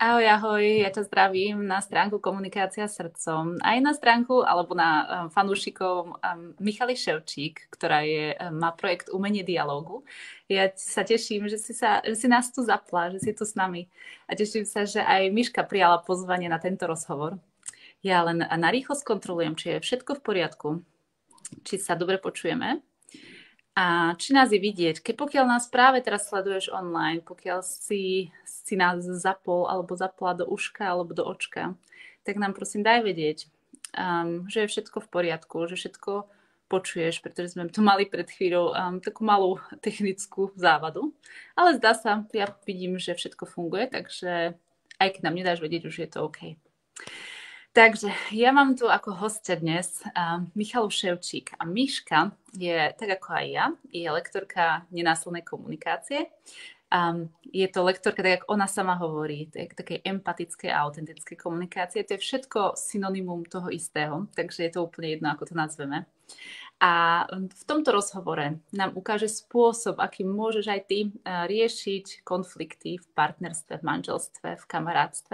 Ahoj, ahoj, ja ťa zdravím na stránku Komunikácia srdcom, aj na stránku alebo na fanúšikov Michaly Ševčík, ktorá má projekt Umenie dialógu. Ja sa teším, že si nás tu zapla, že si tu s nami a teším sa, že aj Miška prijala pozvanie na tento rozhovor. Ja len narýchlo skontrolujem, či je všetko v poriadku, či sa dobre počujeme. A či nás je vidieť, keď pokiaľ nás práve teraz sleduješ online, pokiaľ si nás zapol alebo zapla do uška alebo do očka, tak nám prosím daj vedieť, že je všetko v poriadku, že všetko počuješ, pretože sme tu mali pred chvíľou takú malú technickú závadu. Ale zdá sa, ja vidím, že všetko funguje, takže aj keď nám nedáš vedieť, už je to OK. Takže ja mám tu ako hostia dnes Michalu Ševčík. A Miška je, tak ako aj ja, je lektorka nenásilnej komunikácie. Je to lektorka, tak ako ona sama hovorí, takej empatickej a autentickej komunikácie. To je všetko synonymum toho istého, takže je to úplne jedno, ako to nazveme. A v tomto rozhovore nám ukáže spôsob, akým môžeš aj ty riešiť konflikty v partnerstve, v manželstve, v kamarátstve.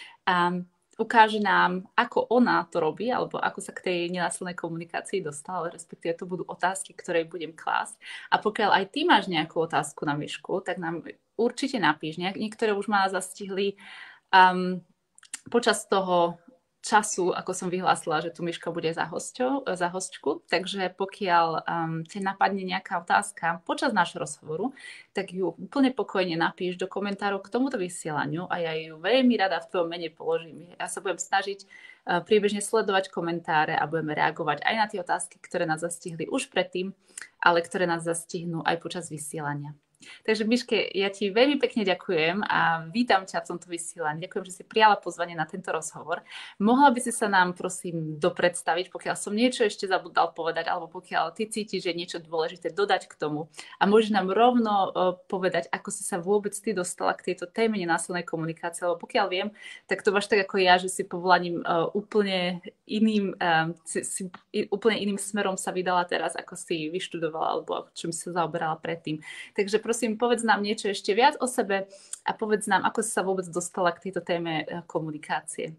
Ukáže nám, ako ona to robí, alebo ako sa k tej nenásilnej komunikácii dostala, respektíve to budú otázky, ktoré budem klásť. A pokiaľ aj ty máš nejakú otázku na Mišku, tak nám určite napíš. Niektoré už ma zastihli počas toho času, ako som vyhlásila, že tu Miška bude za hostku. Takže pokiaľ te napadne nejaká otázka počas nášho rozhovoru, tak ju úplne pokojne napíš do komentárov k tomuto vysielaniu a ja ju veľmi rada v tvojom mene položím. Ja sa budem snažiť priebežne sledovať komentáre a budeme reagovať aj na tie otázky, ktoré nás zastihli už predtým, ale ktoré nás zastihnú aj počas vysielania. Takže Miške, ja ti veľmi pekne ďakujem a vítam ťa v tomto vysielaní. Ďakujem, že si prijala pozvanie na tento rozhovor. Mohla by si sa nám, prosím, dopredstaviť, pokiaľ som niečo ešte zabudal povedať, alebo pokiaľ ty cítiš, že niečo dôležité dodať k tomu. A môžeš nám rovno povedať, ako si sa vôbec ty dostala k tejto téme nenásilnej komunikácie, lebo pokiaľ viem, tak to máš tak ako ja, že si povolaním úplne úplne iným smerom sa vydala teraz, ako si vyštudovala, alebo čím si sa zaoberala predtým. Takže prosím, povedz nám niečo ešte viac o sebe a povedz nám, ako si sa vôbec dostala k tejto téme komunikácie.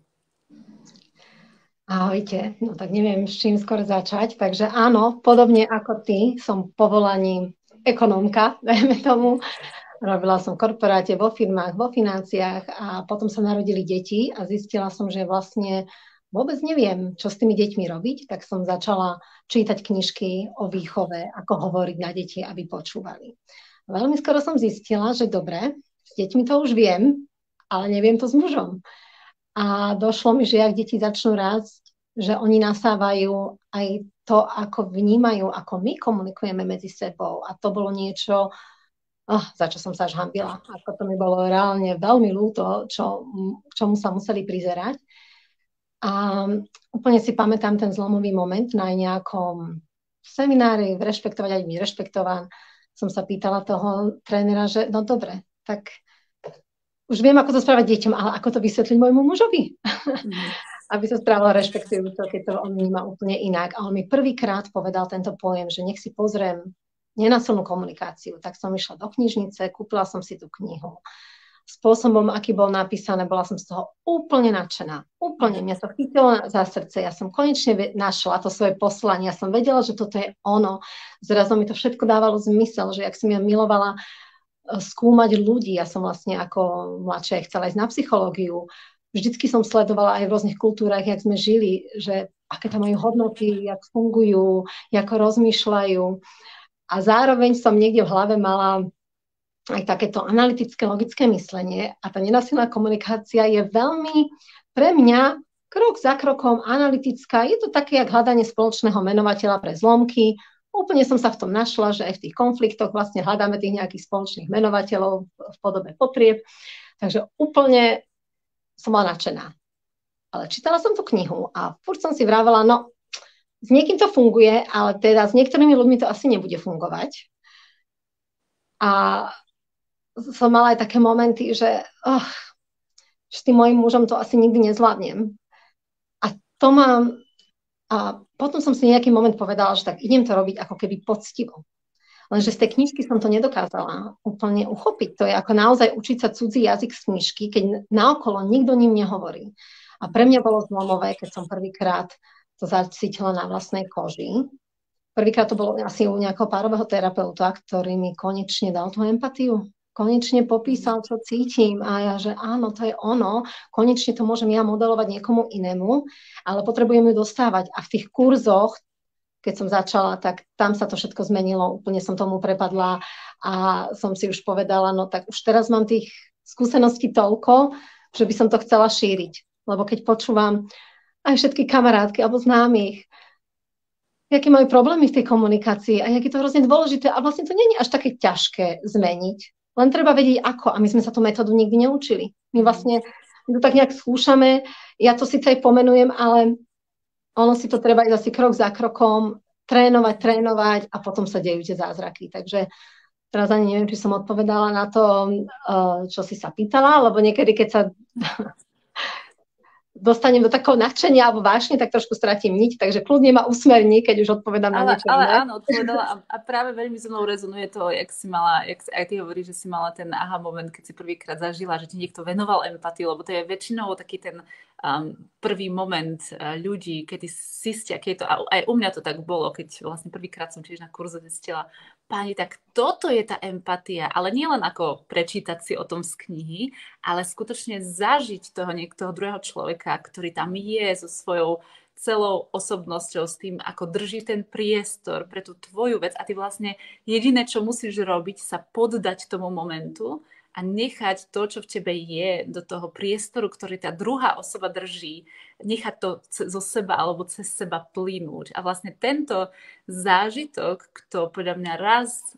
Ahojte, no tak neviem, s čím skôr začať, takže áno, podobne ako ty, som povolaním ekonómka, dajme tomu. Robila som v korporáte, vo firmách, vo financiách a potom sa narodili deti a zistila som, že vlastne vôbec neviem, čo s tými deťmi robiť, tak som začala čítať knižky o výchove, ako hovoriť na deti, aby počúvali. Veľmi skoro som zistila, že dobre, s deťmi to už viem, ale neviem to s mužom. A došlo mi, že ak deti začnú rásť, že oni nasávajú aj to, ako vnímajú, ako my komunikujeme medzi sebou. A to bolo niečo, za čo som sa až hanbila. Ako to mi bolo reálne veľmi ľúto, k čomu sa museli prizerať. A úplne si pamätám ten zlomový moment na nejakom seminári, rešpektovať aj byť rešpektovaný. Som sa pýtala toho trénera, že no dobre, tak už viem, ako to správať deťom, ale ako to vysvetliť môjmu mužovi? Aby sa správalo rešpektujúco, keď to on vníma úplne inak. A on mi prvýkrát povedal tento pojem, že nech si pozriem nenásilnú komunikáciu. Tak som išla do knižnice, kúpila som si tú knihu. Spôsobom, aký bol napísané, bola som z toho úplne nadšená. Úplne, mňa to chytilo za srdce. Ja som konečne našla to svoje poslanie. Ja som vedela, že toto je ono. Zrazu mi to všetko dávalo zmysel, že ak som ja milovala skúmať ľudí, ja som vlastne ako mladšia chcela ísť na psychológiu. Vždycky som sledovala aj v rôznych kultúrach, jak sme žili, že aké tam majú hodnoty, jak fungujú, ako rozmýšľajú. A zároveň som niekde v hlave mala aj takéto analytické, logické myslenie a tá nenásilná komunikácia je veľmi pre mňa krok za krokom analytická. Je to také, jak hľadanie spoločného menovateľa pre zlomky. Úplne som sa v tom našla, že aj v tých konfliktoch vlastne hľadáme tých nejakých spoločných menovateľov v podobe potrieb. Takže úplne som bola nadšená. Ale čítala som tú knihu a furt som si vravela, no s niekým to funguje, ale teda s niektorými ľuďmi to asi nebude fungovať. A som mala aj také momenty, že s tým mojim mužom to asi nikdy nezvládnem. A potom som si nejaký moment povedala, že tak idem to robiť ako keby poctivo. Lenže z tej knižky som to nedokázala úplne uchopiť. To je ako naozaj učiť sa cudzí jazyk z knižky, keď naokolo nikto ním nehovorí. A pre mňa bolo zlomové, keď som prvýkrát to zacítila na vlastnej koži. Prvýkrát to bolo asi u nejakého párového terapeuta, ktorý mi konečne dal tú empatiu. Konečne popísal, čo cítim a ja, že áno, to je ono, konečne to môžem ja modelovať niekomu inému, ale potrebujem ju dostávať. A v tých kurzoch, keď som začala, tak tam sa to všetko zmenilo, úplne som tomu prepadla a som si už povedala, no tak už teraz mám tých skúseností toľko, že by som to chcela šíriť. Lebo keď počúvam aj všetky kamarátky alebo známych, aké majú problémy v tej komunikácii a jak je to hrozne dôležité a vlastne to nie je až také ťažké zmeniť. Len treba vedieť ako a my sme sa tú metódu nikdy neučili. My vlastne to tak nejak skúšame, ja to síce aj pomenujem, ale ono si to treba ísť asi krok za krokom, trénovať a potom sa dejú tie zázraky. Takže teraz ani neviem, či som odpovedala na to, čo si sa pýtala, lebo niekedy, keď sa dostanem do takého nadšenia alebo vášne, tak trošku stratím niť, takže kľudne ma usmerní, keď už odpovedám na niečo ale iné. Áno, odpovedala a práve veľmi so mnou rezonuje to, jak si mala, aj ty hovoríš, že si mala ten aha moment, keď si prvýkrát zažila, že ti niekto venoval empatiu, lebo to je väčšinou taký ten prvý moment ľudí, keď zistia, keď to, a aj u mňa to tak bolo, keď vlastne prvýkrát som tiež na kurze zistila, páni, tak toto je tá empatia, ale nie len ako prečítať si o tom z knihy, ale skutočne zažiť toho druhého človeka, ktorý tam je so svojou celou osobnosťou, s tým, ako drží ten priestor pre tú tvoju vec a ty vlastne jediné, čo musíš robiť, sa poddať tomu momentu a nechať to, čo v tebe je, do toho priestoru, ktorý tá druhá osoba drží, nechať to zo seba alebo cez seba plynúť. A vlastne tento zážitok, kto podľa mňa raz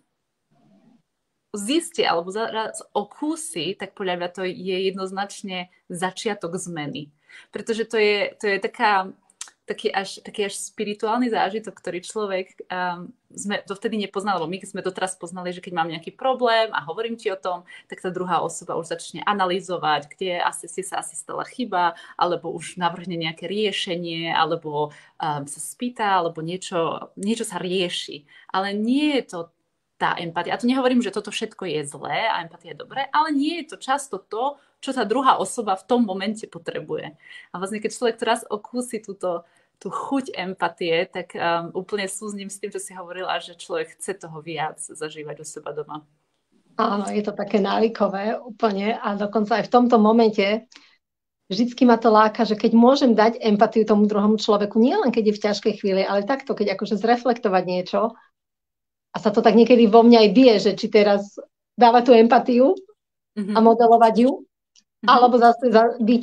zistí alebo raz okúsi, tak podľa mňa to je jednoznačne začiatok zmeny. Pretože to je taký až spirituálny zážitok, ktorý človek sme dovtedy nepoznali, lebo my sme doteraz poznali, že keď mám nejaký problém a hovorím ti o tom, tak tá druhá osoba už začne analyzovať, kde si sa stala chyba, alebo už navrhne nejaké riešenie, alebo sa spýta, alebo niečo sa rieši. Ale nie je to tá empatia. A tu nehovorím, že toto všetko je zlé a empatia je dobré, ale nie je to často to, čo tá druhá osoba v tom momente potrebuje. A vlastne keď človek teraz okúsi tú chuť empatie, tak úplne súzním s tým, čo si hovorila, že človek chce toho viac zažívať u seba doma. Áno, je to také návykové úplne a dokonca aj v tomto momente vždycky ma to láka, že keď môžem dať empatiu tomu druhému človeku, nie len keď je v ťažkej chvíli, ale takto, keď akože zreflektovať niečo a sa to tak niekedy vo mne aj bije, že či teraz dáva tú empatiu a modelovať ju, alebo zase byť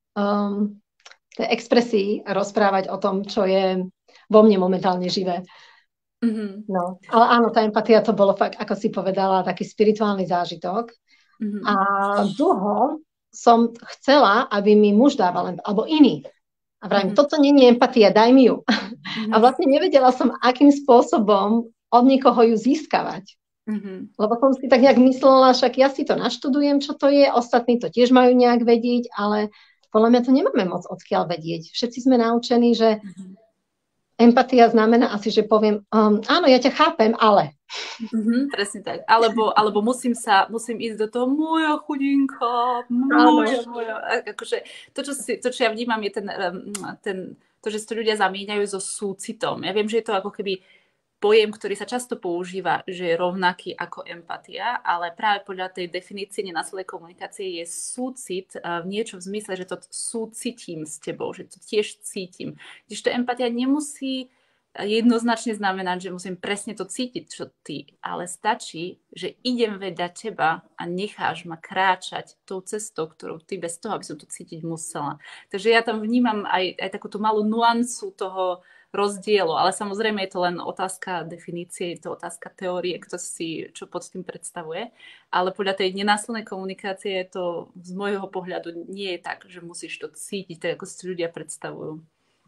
tej expresii a rozprávať o tom, čo je vo mne momentálne živé. No. Ale áno, tá empatia to bolo fakt, ako si povedala, taký spirituálny zážitok. A dlho som chcela, aby mi muž dával, alebo iný. A vravím, toto nie je empatia, daj mi ju. A vlastne nevedela som, akým spôsobom od niekoho ju získavať. Lebo som si tak nejak myslela, však ja si to naštudujem, čo to je, ostatní to tiež majú nejak vedieť, ale podľa mňa to nemáme moc odkiaľ vedieť. Všetci sme naučení, že empatia znamená asi, že poviem, áno, ja ťa chápem, ale. Presne tak. Alebo musím ísť do toho, moja chudinka, moja. Akože, to, čo ja vnímam, je to, že si to ľudia zamieňajú so súcitom. Ja viem, že je to ako keby pojem, ktorý sa často používa, že je rovnaký ako empatia, ale práve podľa tej definície nenásilnej komunikácie je súcit v niečo v zmysle, že to súcitím s tebou, že to tiež cítim. Čiže empatia nemusí jednoznačne znamenať, že musím presne to cítiť, čo ty, ale stačí, že idem vedľa teba a necháš ma kráčať tou cestou, ktorú ty bez toho, aby som to cítiť musela. Takže ja tam vnímam aj takúto malú nuancu toho rozdielu, ale samozrejme je to len otázka definície, je to otázka teórie, kto si čo pod tým predstavuje, ale podľa tej nenásilnej komunikácie to z môjho pohľadu nie je tak, že musíš to cítiť, tak ako si ľudia predstavujú.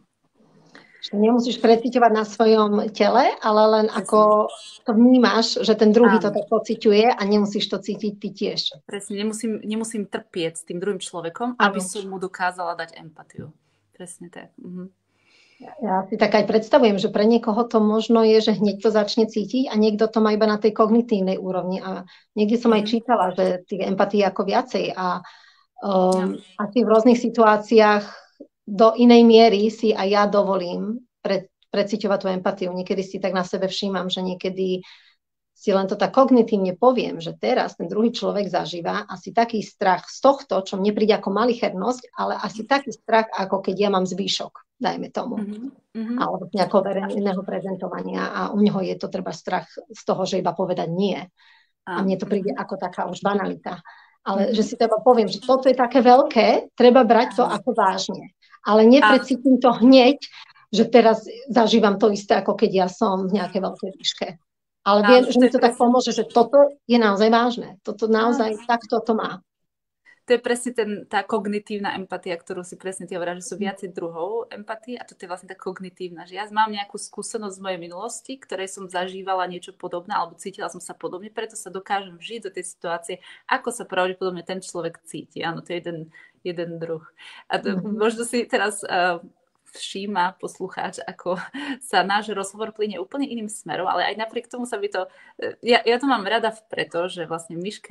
Nemusíš precíťovať na svojom tele, ale len presne. Ako to vnímaš, že ten druhý to tak pociťuje a nemusíš to cítiť ty tiež. Presne, nemusím trpieť s tým druhým človekom, aby som mu dokázala dať empatiu. Presne tak. Ja si tak aj predstavujem, že pre niekoho to možno je, že hneď to začne cítiť a niekto to má iba na tej kognitívnej úrovni. A niekde som aj čítala, že tých empatí je ako viacej a asi v rôznych situáciách do inej miery si aj ja dovolím preciťovať tú empatiu. Niekedy si tak na sebe všímam, že niekedy si len to tak kognitívne poviem, že teraz ten druhý človek zažíva asi taký strach z tohto, čo mne príde ako malichernosť, ale asi taký strach, ako keď ja mám zvýšok, dajme tomu. Alebo z nejakého verejného prezentovania a u neho je to treba strach z toho, že iba povedať nie. A mne to príde ako taká už banalita. Ale že si treba poviem, že toto je také veľké, treba brať to ako vážne. Ale neprecítim to hneď, že teraz zažívam to isté, ako keď ja som v nejakej veľkej výške. Ale viem, že mi to tak pomôže, že toto je naozaj vážne. Toto naozaj takto to má. To je presne tá kognitívna empatia, ktorú si presne ty hovorila, že sú viacej druhov empatie a toto je vlastne tá kognitívna, že ja mám nejakú skúsenosť z mojej minulosti, ktorej som zažívala niečo podobné alebo cítila som sa podobne, preto sa dokážem vžiť do tej situácie, ako sa pravdepodobne ten človek cíti. Áno, to je jeden druh. A možno si teraz všíma poslucháč, ako sa náš rozhovor plynie úplne iným smerom, ale aj napriek tomu sa by to... Ja to mám rada preto, že vlastne Miška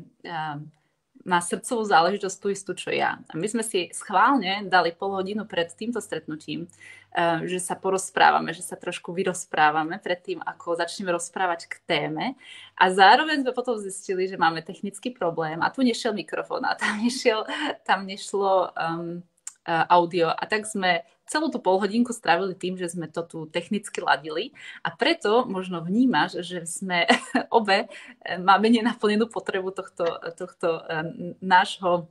má srdcovú záležitosť tú istú, čo ja. A my sme si schválne dali pol hodinu pred týmto stretnutím, že sa porozprávame, že sa trošku vyrozprávame pred tým, ako začneme rozprávať k téme. A zároveň sme potom zistili, že máme technický problém a tu nešiel mikrofón a tam nešlo audio. A tak sme celú tú polhodinku strávili tým, že sme to tu technicky ladili a preto možno vnímaš, že sme obe máme nenaplnenú potrebu tohto nášho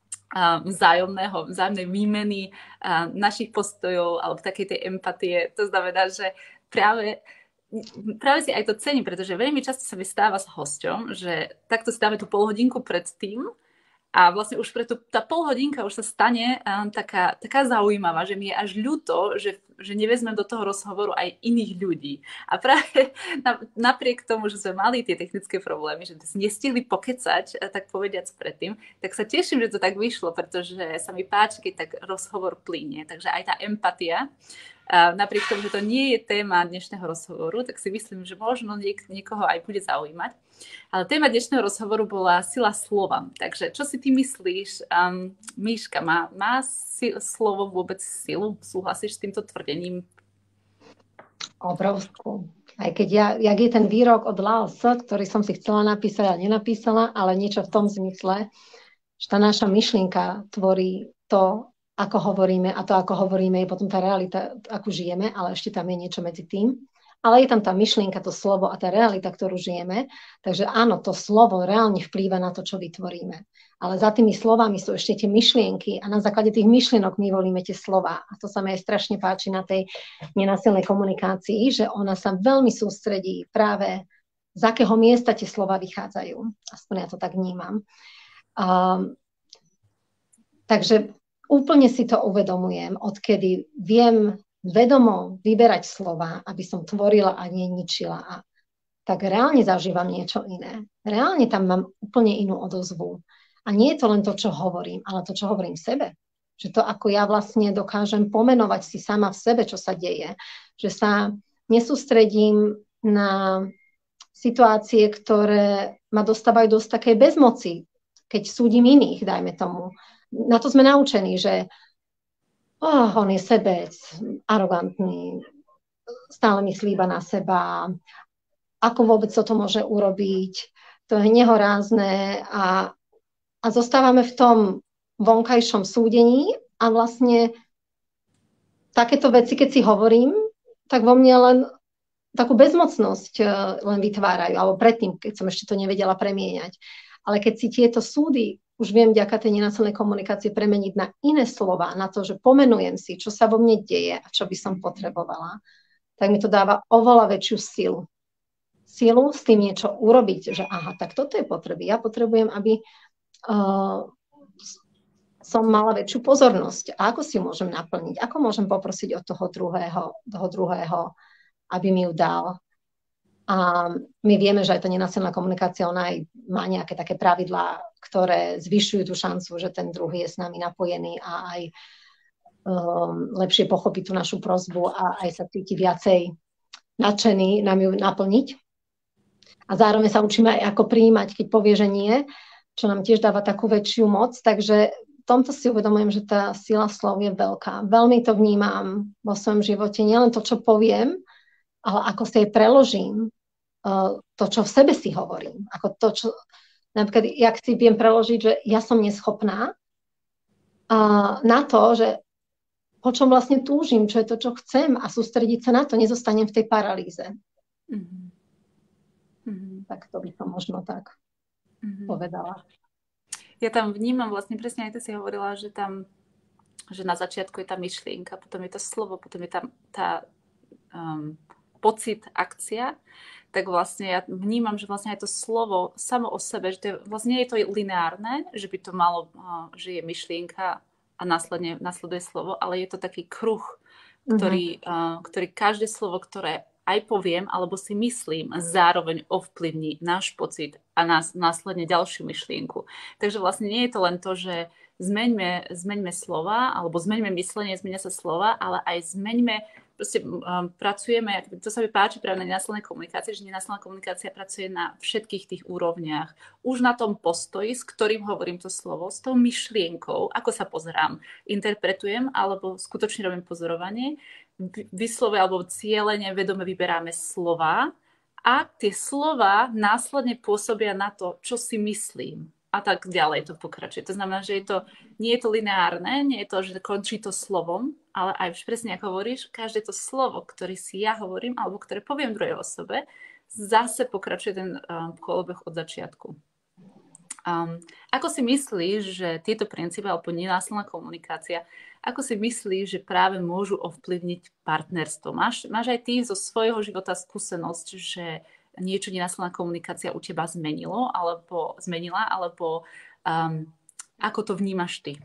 vzájomnej výmeny našich postojov alebo takej tej empatie. To znamená, že práve si aj to cením, pretože veľmi často sa mi stáva s hosťom, že takto si dáme tú polhodinku pred tým a vlastne už preto tá polhodinka už sa stane taká zaujímavá, že mi je až ľúto, že nevezmem do toho rozhovoru aj iných ľudí. A práve napriek tomu, že sme mali tie technické problémy, že sme nestihli pokecať, tak povediac predtým, tak sa teším, že to tak vyšlo, pretože sa mi páči, keď tak rozhovor plynie. Takže aj tá empatia, napriek tomu, že to nie je téma dnešného rozhovoru, tak si myslím, že možno niekoho aj bude zaujímať. Ale téma dnešného rozhovoru bola sila slova. Takže čo si ty myslíš, Míška, má slovo vôbec silu? Súhlasíš s týmto tvrdením? Obrovskú. Aj keď jak je ten výrok od Lao Tse, ktorý som si chcela napísať a nenapísala, ale niečo v tom zmysle, že tá naša myšlienka tvorí to, ako hovoríme a to, ako hovoríme, je potom tá realita, ako žijeme, ale ešte tam je niečo medzi tým. Ale je tam tá myšlienka, to slovo a tá realita, ktorú žijeme. Takže áno, to slovo reálne vplýva na to, čo vytvoríme. Ale za tými slovami sú ešte tie myšlienky a na základe tých myšlienok my volíme tie slova. A to sa mi aj strašne páči na tej nenásilnej komunikácii, že ona sa veľmi sústredí práve z akého miesta tie slova vychádzajú. Aspoň ja to tak vnímam. Takže úplne si to uvedomujem, odkedy viem vedomo vyberať slova, aby som tvorila a neničila. A tak reálne zažívam niečo iné. Reálne tam mám úplne inú odozvu. A nie je to len to, čo hovorím, ale to, čo hovorím sebe. Že to, ako ja vlastne dokážem pomenovať si sama v sebe, čo sa deje. Že sa nesústredím na situácie, ktoré ma dostávajú do takej bezmoci, keď súdim iných, dajme tomu. Na to sme naučení, že on je sebec, arogantný, stále myslí iba na seba, ako vôbec to môže urobiť, to je nehorázne a zostávame v tom vonkajšom súdení a vlastne takéto veci, keď si hovorím, tak vo mne len takú bezmocnosť len vytvárajú, alebo predtým, keď som ešte to nevedela premieňať. Ale keď si tieto súdy už viem vďaka tej nenásilnej komunikácie premeniť na iné slova, na to, že pomenujem si, čo sa vo mne deje a čo by som potrebovala, tak mi to dáva oveľa väčšiu silu. Silu s tým niečo urobiť, že aha, tak toto je potreby. Ja potrebujem, aby som mala väčšiu pozornosť. A ako si ju môžem naplniť? Ako môžem poprosiť od toho druhého, aby mi ju dal? A my vieme, že aj tá nenásilná komunikácia, ona aj má nejaké také pravidlá, ktoré zvyšujú tú šancu, že ten druhý je s nami napojený a aj lepšie pochopiť tú našu prosbu a aj sa cíti viacej nadšený nám ju naplniť. A zároveň sa učíme aj ako prijímať, keď povie, že nie, čo nám tiež dáva takú väčšiu moc. Takže v tomto si uvedomujem, že tá sila slov je veľká. Veľmi to vnímam vo svojom živote. Nielen to, čo poviem, ale ako si aj preložím to, čo v sebe si hovorím. Ako to, čo, napríklad, jak si viem preložiť, že ja som neschopná na to, že po čom vlastne túžim, čo je to, čo chcem a sústrediť sa na to, nezostanem v tej paralýze. Tak to by som možno tak povedala. Ja tam vnímam vlastne presne, aj ty si hovorila, že tam, že na začiatku je tá myšlienka, potom je to slovo, potom je tam tá pocit, akcia, tak vlastne ja vnímam, že vlastne aj to slovo samo o sebe, že to je, vlastne nie je to lineárne, že by to malo, že je myšlienka a následne nasleduje slovo, ale je to taký kruh, ktorý každé slovo, ktoré aj poviem, alebo si myslím, zároveň ovplyvní náš pocit a následne ďalšiu myšlienku. Takže vlastne nie je to len to, že zmeňme slova, alebo zmeňme myslenie, zmenia sa slova, ale aj zmeňme, proste pracujeme, to sa mi páči práve na nenáslednej komunikácii, že nenásledná komunikácia pracuje na všetkých tých úrovniach. Už na tom postoji, s ktorým hovorím to slovo, s tou myšlienkou, ako sa pozerám, interpretujem, alebo skutočne robím pozorovanie, vyslovene alebo cieľene vedome vyberáme slova a tie slova následne pôsobia na to, čo si myslím. A tak ďalej to pokračuje. To znamená, že nie je to lineárne, nie je to, že končí to slovom, ale aj presne ako hovoríš, každé to slovo, ktoré si ja hovorím alebo ktoré poviem druhej osobe, zase pokračuje ten kolobeh od začiatku. Ako si myslíš, že tieto princípy alebo nenásilná komunikácia, ako si myslíš, že práve môžu ovplyvniť partnerstvo? Máš aj ty zo svojho života skúsenosť, že niečo nenásilná komunikácia u teba zmenila, alebo ako to vnímaš ty?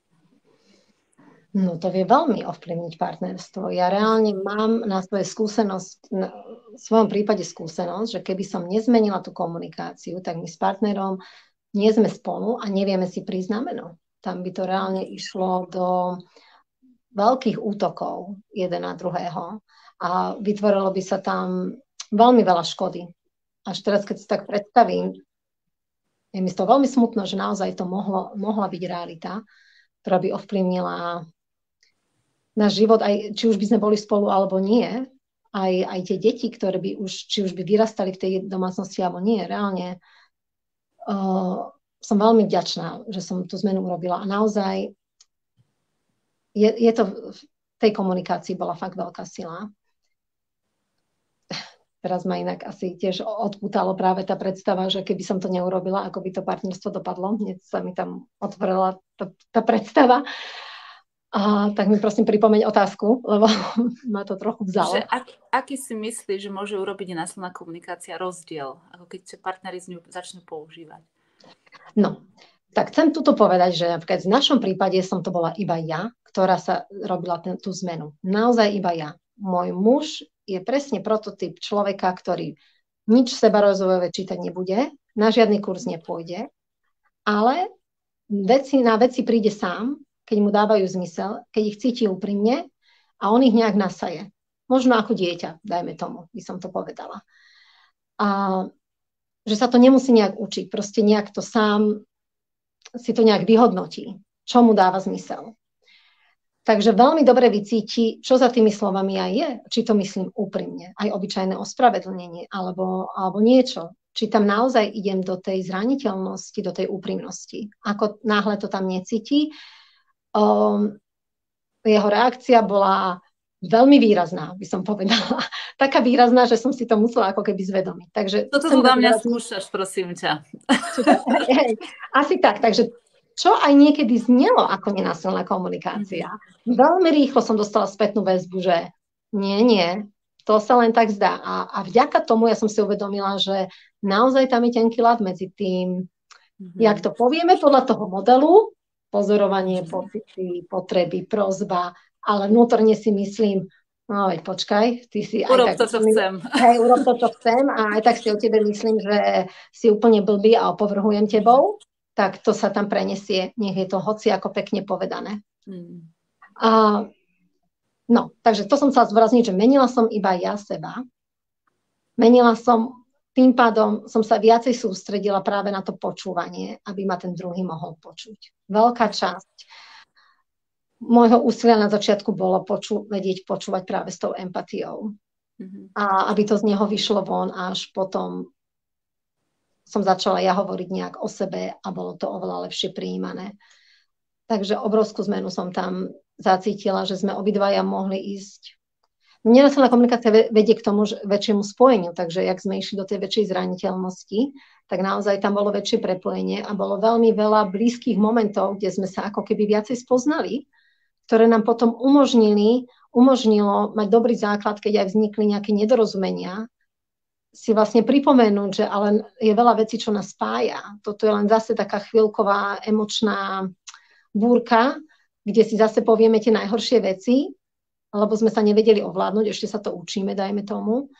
No to vie veľmi ovplyvniť partnerstvo. Ja reálne mám na svojej skúsenosť, v svojom prípade skúsenosť, že keby som nezmenila tú komunikáciu, tak my s partnerom nie sme spolu a nevieme si prísť na meno. Tam by to reálne išlo do veľkých útokov jeden na druhého a vytvorilo by sa tam veľmi veľa škody. Až teraz, keď si tak predstavím, je mi to veľmi smutno, že naozaj to mohla byť realita, ktorá by ovplyvnila náš život, aj či už by sme boli spolu alebo nie, aj tie deti, ktoré by či už by vyrastali v tej domácnosti alebo nie, reálne som veľmi vďačná, že som tú zmenu urobila. A naozaj je to v tej komunikácii bola fakt veľká sila. Teraz ma inak asi tiež odpútalo práve tá predstava, že keby som to neurobila, ako by to partnerstvo dopadlo. Hneď sa mi tam otvorila tá predstava. Tak mi prosím pripomeň otázku, lebo ma to trochu vzalo. Že aký si myslíš, že môže urobiť nenásilná komunikácia rozdiel, ako keď sa partneri z ňu začnú používať? No, tak chcem tuto povedať, že napríklad v našom prípade som to bola iba ja, ktorá sa robila tú zmenu. Naozaj iba ja. Môj muž je presne prototyp človeka, ktorý nič sebarozvojové čítať nebude, na žiadny kurz nepôjde, ale na veci príde sám, keď mu dávajú zmysel, keď ich cíti úprimne a on ich nejak nasaje. Možno ako dieťa, dajme tomu, by som to povedala. A že sa to nemusí nejak učiť, proste nejak to sám si to nejak vyhodnotí, čo mu dáva zmysel. Takže veľmi dobre vycíti, čo za tými slovami aj je, či to myslím úprimne, aj obyčajné ospravedlnenie, alebo niečo. Či tam naozaj idem do tej zraniteľnosti, do tej úprimnosti. Ako náhle to tam necíti, jeho reakcia bola veľmi výrazná, by som povedala. Taká výrazná, že som si to musela ako keby zvedomiť. Takže toto tu na mňa skúšaš, prosím ťa. Asi tak, takže čo aj niekedy znelo ako nenásilná komunikácia. Veľmi rýchlo som dostala spätnú väzbu, že nie, to sa len tak zdá. A vďaka tomu ja som si uvedomila, že naozaj tam je tenký ľad medzi tým, jak to povieme podľa toho modelu, pozorovanie, pocity, potreby, prosba, ale vnútorne si myslím, no veď počkaj, ty si urob aj tak... to, čo chcem. Hej, urob to, čo chcem a aj tak si o tebe myslím, že si úplne blbý a opovrhujem tebou, tak to sa tam prenesie, nech je to hoci ako pekne povedané. A, no, takže to som chcela zdôrazniť, že menila som iba ja seba. Menila som, tým pádom som sa viacej sústredila práve na to počúvanie, aby ma ten druhý mohol počuť. Veľká časť môjho úsilia na začiatku bolo vedieť počúvať práve s tou empatiou. A aby to z neho vyšlo von, až potom som začala ja hovoriť nejak o sebe a bolo to oveľa lepšie prijímané. Takže obrovskú zmenu som tam zacítila, že sme obidvaja mohli ísť. Nenásilná komunikácia vedie k tomu väčšiemu spojeniu, takže jak sme išli do tej väčšej zraniteľnosti, tak naozaj tam bolo väčšie prepojenie a bolo veľmi veľa blízkych momentov, kde sme sa ako keby viacej spoznali, ktoré nám potom umožnilo mať dobrý základ, keď aj vznikli nejaké nedorozumenia, si vlastne pripomenúť, že ale je veľa vecí, čo nás spája. Toto je len zase taká chvíľková emočná búrka, kde si zase povieme tie najhoršie veci, lebo sme sa nevedeli ovládnuť, ešte sa to učíme, dajme tomu.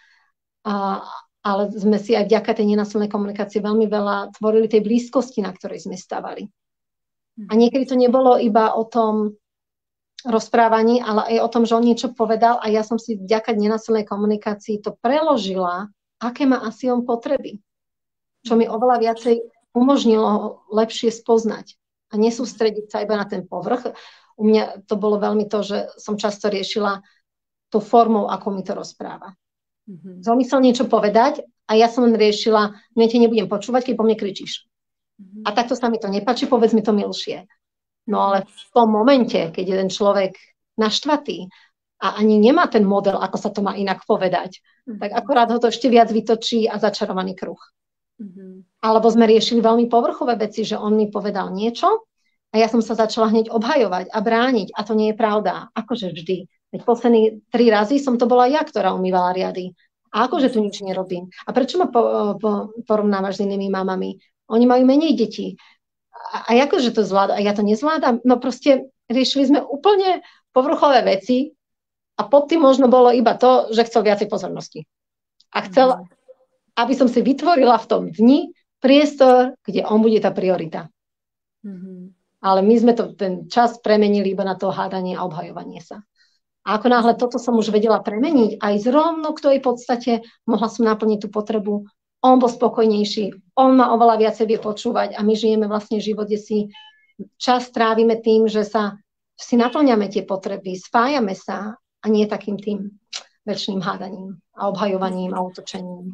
Ale sme si aj vďaka tej nenásilnej komunikácii veľmi veľa tvorili tej blízkosti, na ktorej sme stavali. A niekedy to nebolo iba o tom rozprávaní, ale aj o tom, že on niečo povedal a ja som si vďaka nenásilnej komunikácii to preložila, aké má asi on potreby. Čo mi oveľa viacej umožnilo lepšie spoznať a nesústrediť sa iba na ten povrch. U mňa to bolo veľmi to, že som často riešila tú formou, ako mi to rozpráva. Zomyslel niečo povedať a ja som len riešila, ťa nebudem počúvať, keď po mne kričíš. A takto sa mi to nepáči, povedz mi to milšie. No ale v tom momente, keď je ten človek naštvatý a ani nemá ten model, ako sa to má inak povedať, tak akorát ho to ešte viac vytočí a začarovaný kruh. Alebo sme riešili veľmi povrchové veci, že on mi povedal niečo a ja som sa začala hneď obhajovať a brániť a to nie je pravda. Akože vždy. Veď poslední 3 razy som to bola ja, ktorá umývala riady. A akože tu nič nerobím. A prečo ma porovnávaš s inými mamami? Oni majú menej detí. A akože to zvládam? A ja to nezvládam? No proste riešili sme úplne povrchové veci a pod tým možno bolo iba to, že chcel viacej pozornosti. A chcel, aby som si vytvorila v tom dni priestor, kde on bude tá priorita. Ale my sme ten čas premenili iba na to hádanie a obhajovanie sa. A ako náhle toto som už vedela premeniť, aj zrovna k tej podstate mohla som naplniť tú potrebu. On bol spokojnejší, on ma oveľa viacej vie počúvať a my žijeme vlastne život, kde si čas trávime tým, že si naplňame tie potreby, spájame sa a nie takým tým večným hádaním a obhajovaním a útočením.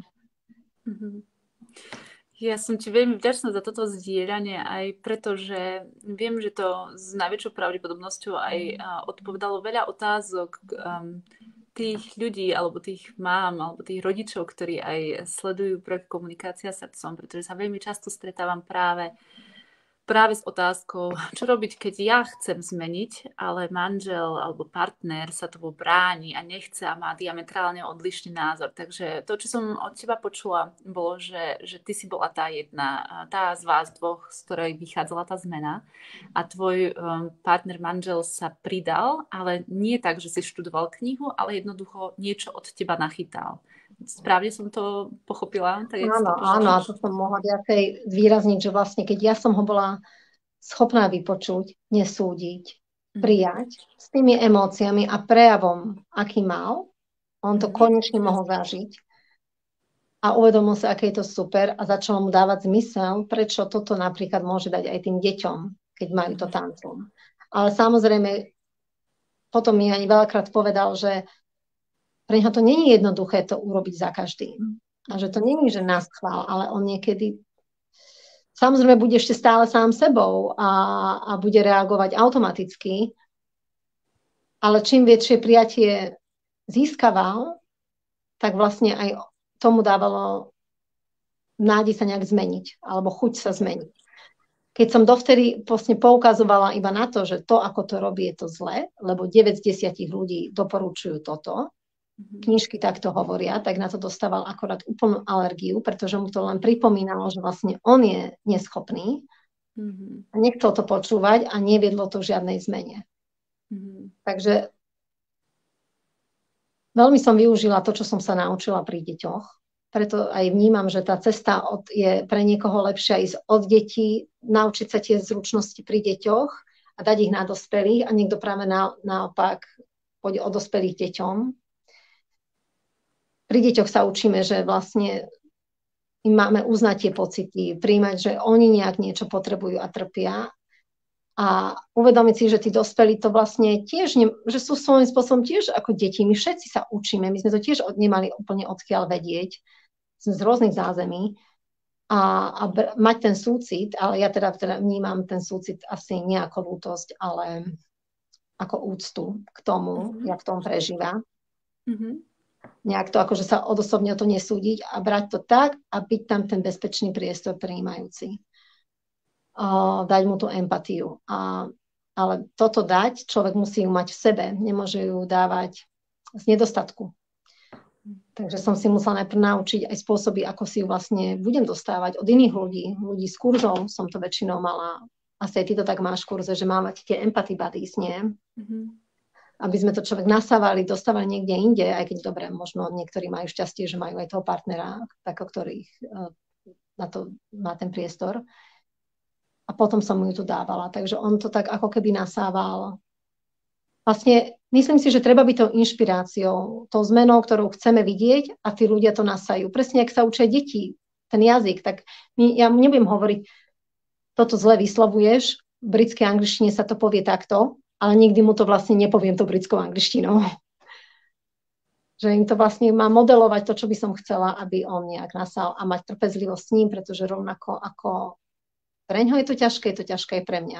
Ja som ti veľmi vďačná za toto zdieľanie, aj preto, že viem, že to s najväčšou pravdepodobnosťou aj odpovedalo veľa otázok tých ľudí, alebo tých mám, alebo tých rodičov, ktorí aj sledujú projekt Komunikácia srdcom, pretože sa veľmi často stretávam práve s otázkou, čo robiť, keď ja chcem zmeniť, ale manžel alebo partner sa tomu bráni a nechce a má diametrálne odlišný názor. Takže to, čo som od teba počula, bolo, že ty si bola tá z vás dvoch, z ktorej vychádzala tá zmena a tvoj partner, manžel sa pridal, ale nie tak, že si študoval knihu, ale jednoducho niečo od teba nachytal. Správne som to pochopila? Tak áno, a to som mohla viacej zvýrazniť, že vlastne keď ja som ho bola schopná vypočuť, nesúdiť, prijať s tými emóciami a prejavom, aký mal, on to konečne mohol zažiť a uvedomil sa, aké je to super a začalo mu dávať zmysel, prečo toto napríklad môže dať aj tým deťom, keď majú to tancom. Ale samozrejme, potom mi ani veľakrát povedal, že pre neho to nie je jednoduché to urobiť za každým. A že to nie je, že nás chvál, ale on niekedy samozrejme bude ešte stále sám sebou a bude reagovať automaticky. Ale čím väčšie prijatie získaval, tak vlastne aj tomu dávalo nádej sa nejak zmeniť, alebo chuť sa zmeniť. Keď som dovtedy vlastne poukazovala iba na to, že to, ako to robí, je to zle, lebo 9 z 10 ľudí doporučujú toto, knižky takto hovoria, tak na to dostával akorát úplnú alergiu, pretože mu to len pripomínalo, že vlastne on je neschopný a nechcel to počúvať a neviedlo to v žiadnej zmene. Takže veľmi som využila to, čo som sa naučila pri deťoch, preto aj vnímam, že tá cesta je pre niekoho lepšia ísť od detí, naučiť sa tie zručnosti pri deťoch a dať ich na dospelých a niekto práve naopak pôjde o dospelých deťom. Pri deťoch sa učíme, že vlastne im máme uznať tie pocity, príjmať, že oni nejak niečo potrebujú a trpia a uvedomiť si, že tí dospelí to vlastne tiež, že sú svojím spôsobom tiež ako deti. My všetci sa učíme, my sme to tiež nemali úplne odkiaľ vedieť, sme z rôznych zázemí a mať ten súcit, ale ja teda vnímam ten súcit asi nie ako lútosť, ale ako úctu k tomu, jak v tom prežíva. Nejak to akože sa odosobne o to nesúdiť a brať to tak a byť tam ten bezpečný priestor prijímajúci. Dať mu tú empatiu. Ale toto dať, človek musí ju mať v sebe. Nemôže ju dávať z nedostatku. Takže som si musela najprv naučiť aj spôsoby, ako si ju vlastne budem dostávať od iných ľudí z kurzov. Som to väčšinou mala. Asi aj ty to tak máš v kurze, že má mať tie empathy buddies, nie? Aby sme to človek nasávali, dostávali niekde inde, aj keď dobre, možno niektorí majú šťastie, že majú aj toho partnera, takého, ktorých na to má ten priestor. A potom som mu ju tu dávala. Takže on to tak ako keby nasával. Vlastne myslím si, že treba byť tou inšpiráciou, tou zmenou, ktorú chceme vidieť a tí ľudia to nasajú. Presne, ak sa učia deti, ten jazyk, tak ja nebudem hovoriť, toto zle vyslovuješ, v britskej angličtine sa to povie takto, ale nikdy mu to vlastne nepoviem to britskou angličtinou. Že im to vlastne má modelovať to, čo by som chcela, aby on nejak nasal a mať trpezlivosť s ním, pretože rovnako ako preňho je to ťažké aj pre mňa.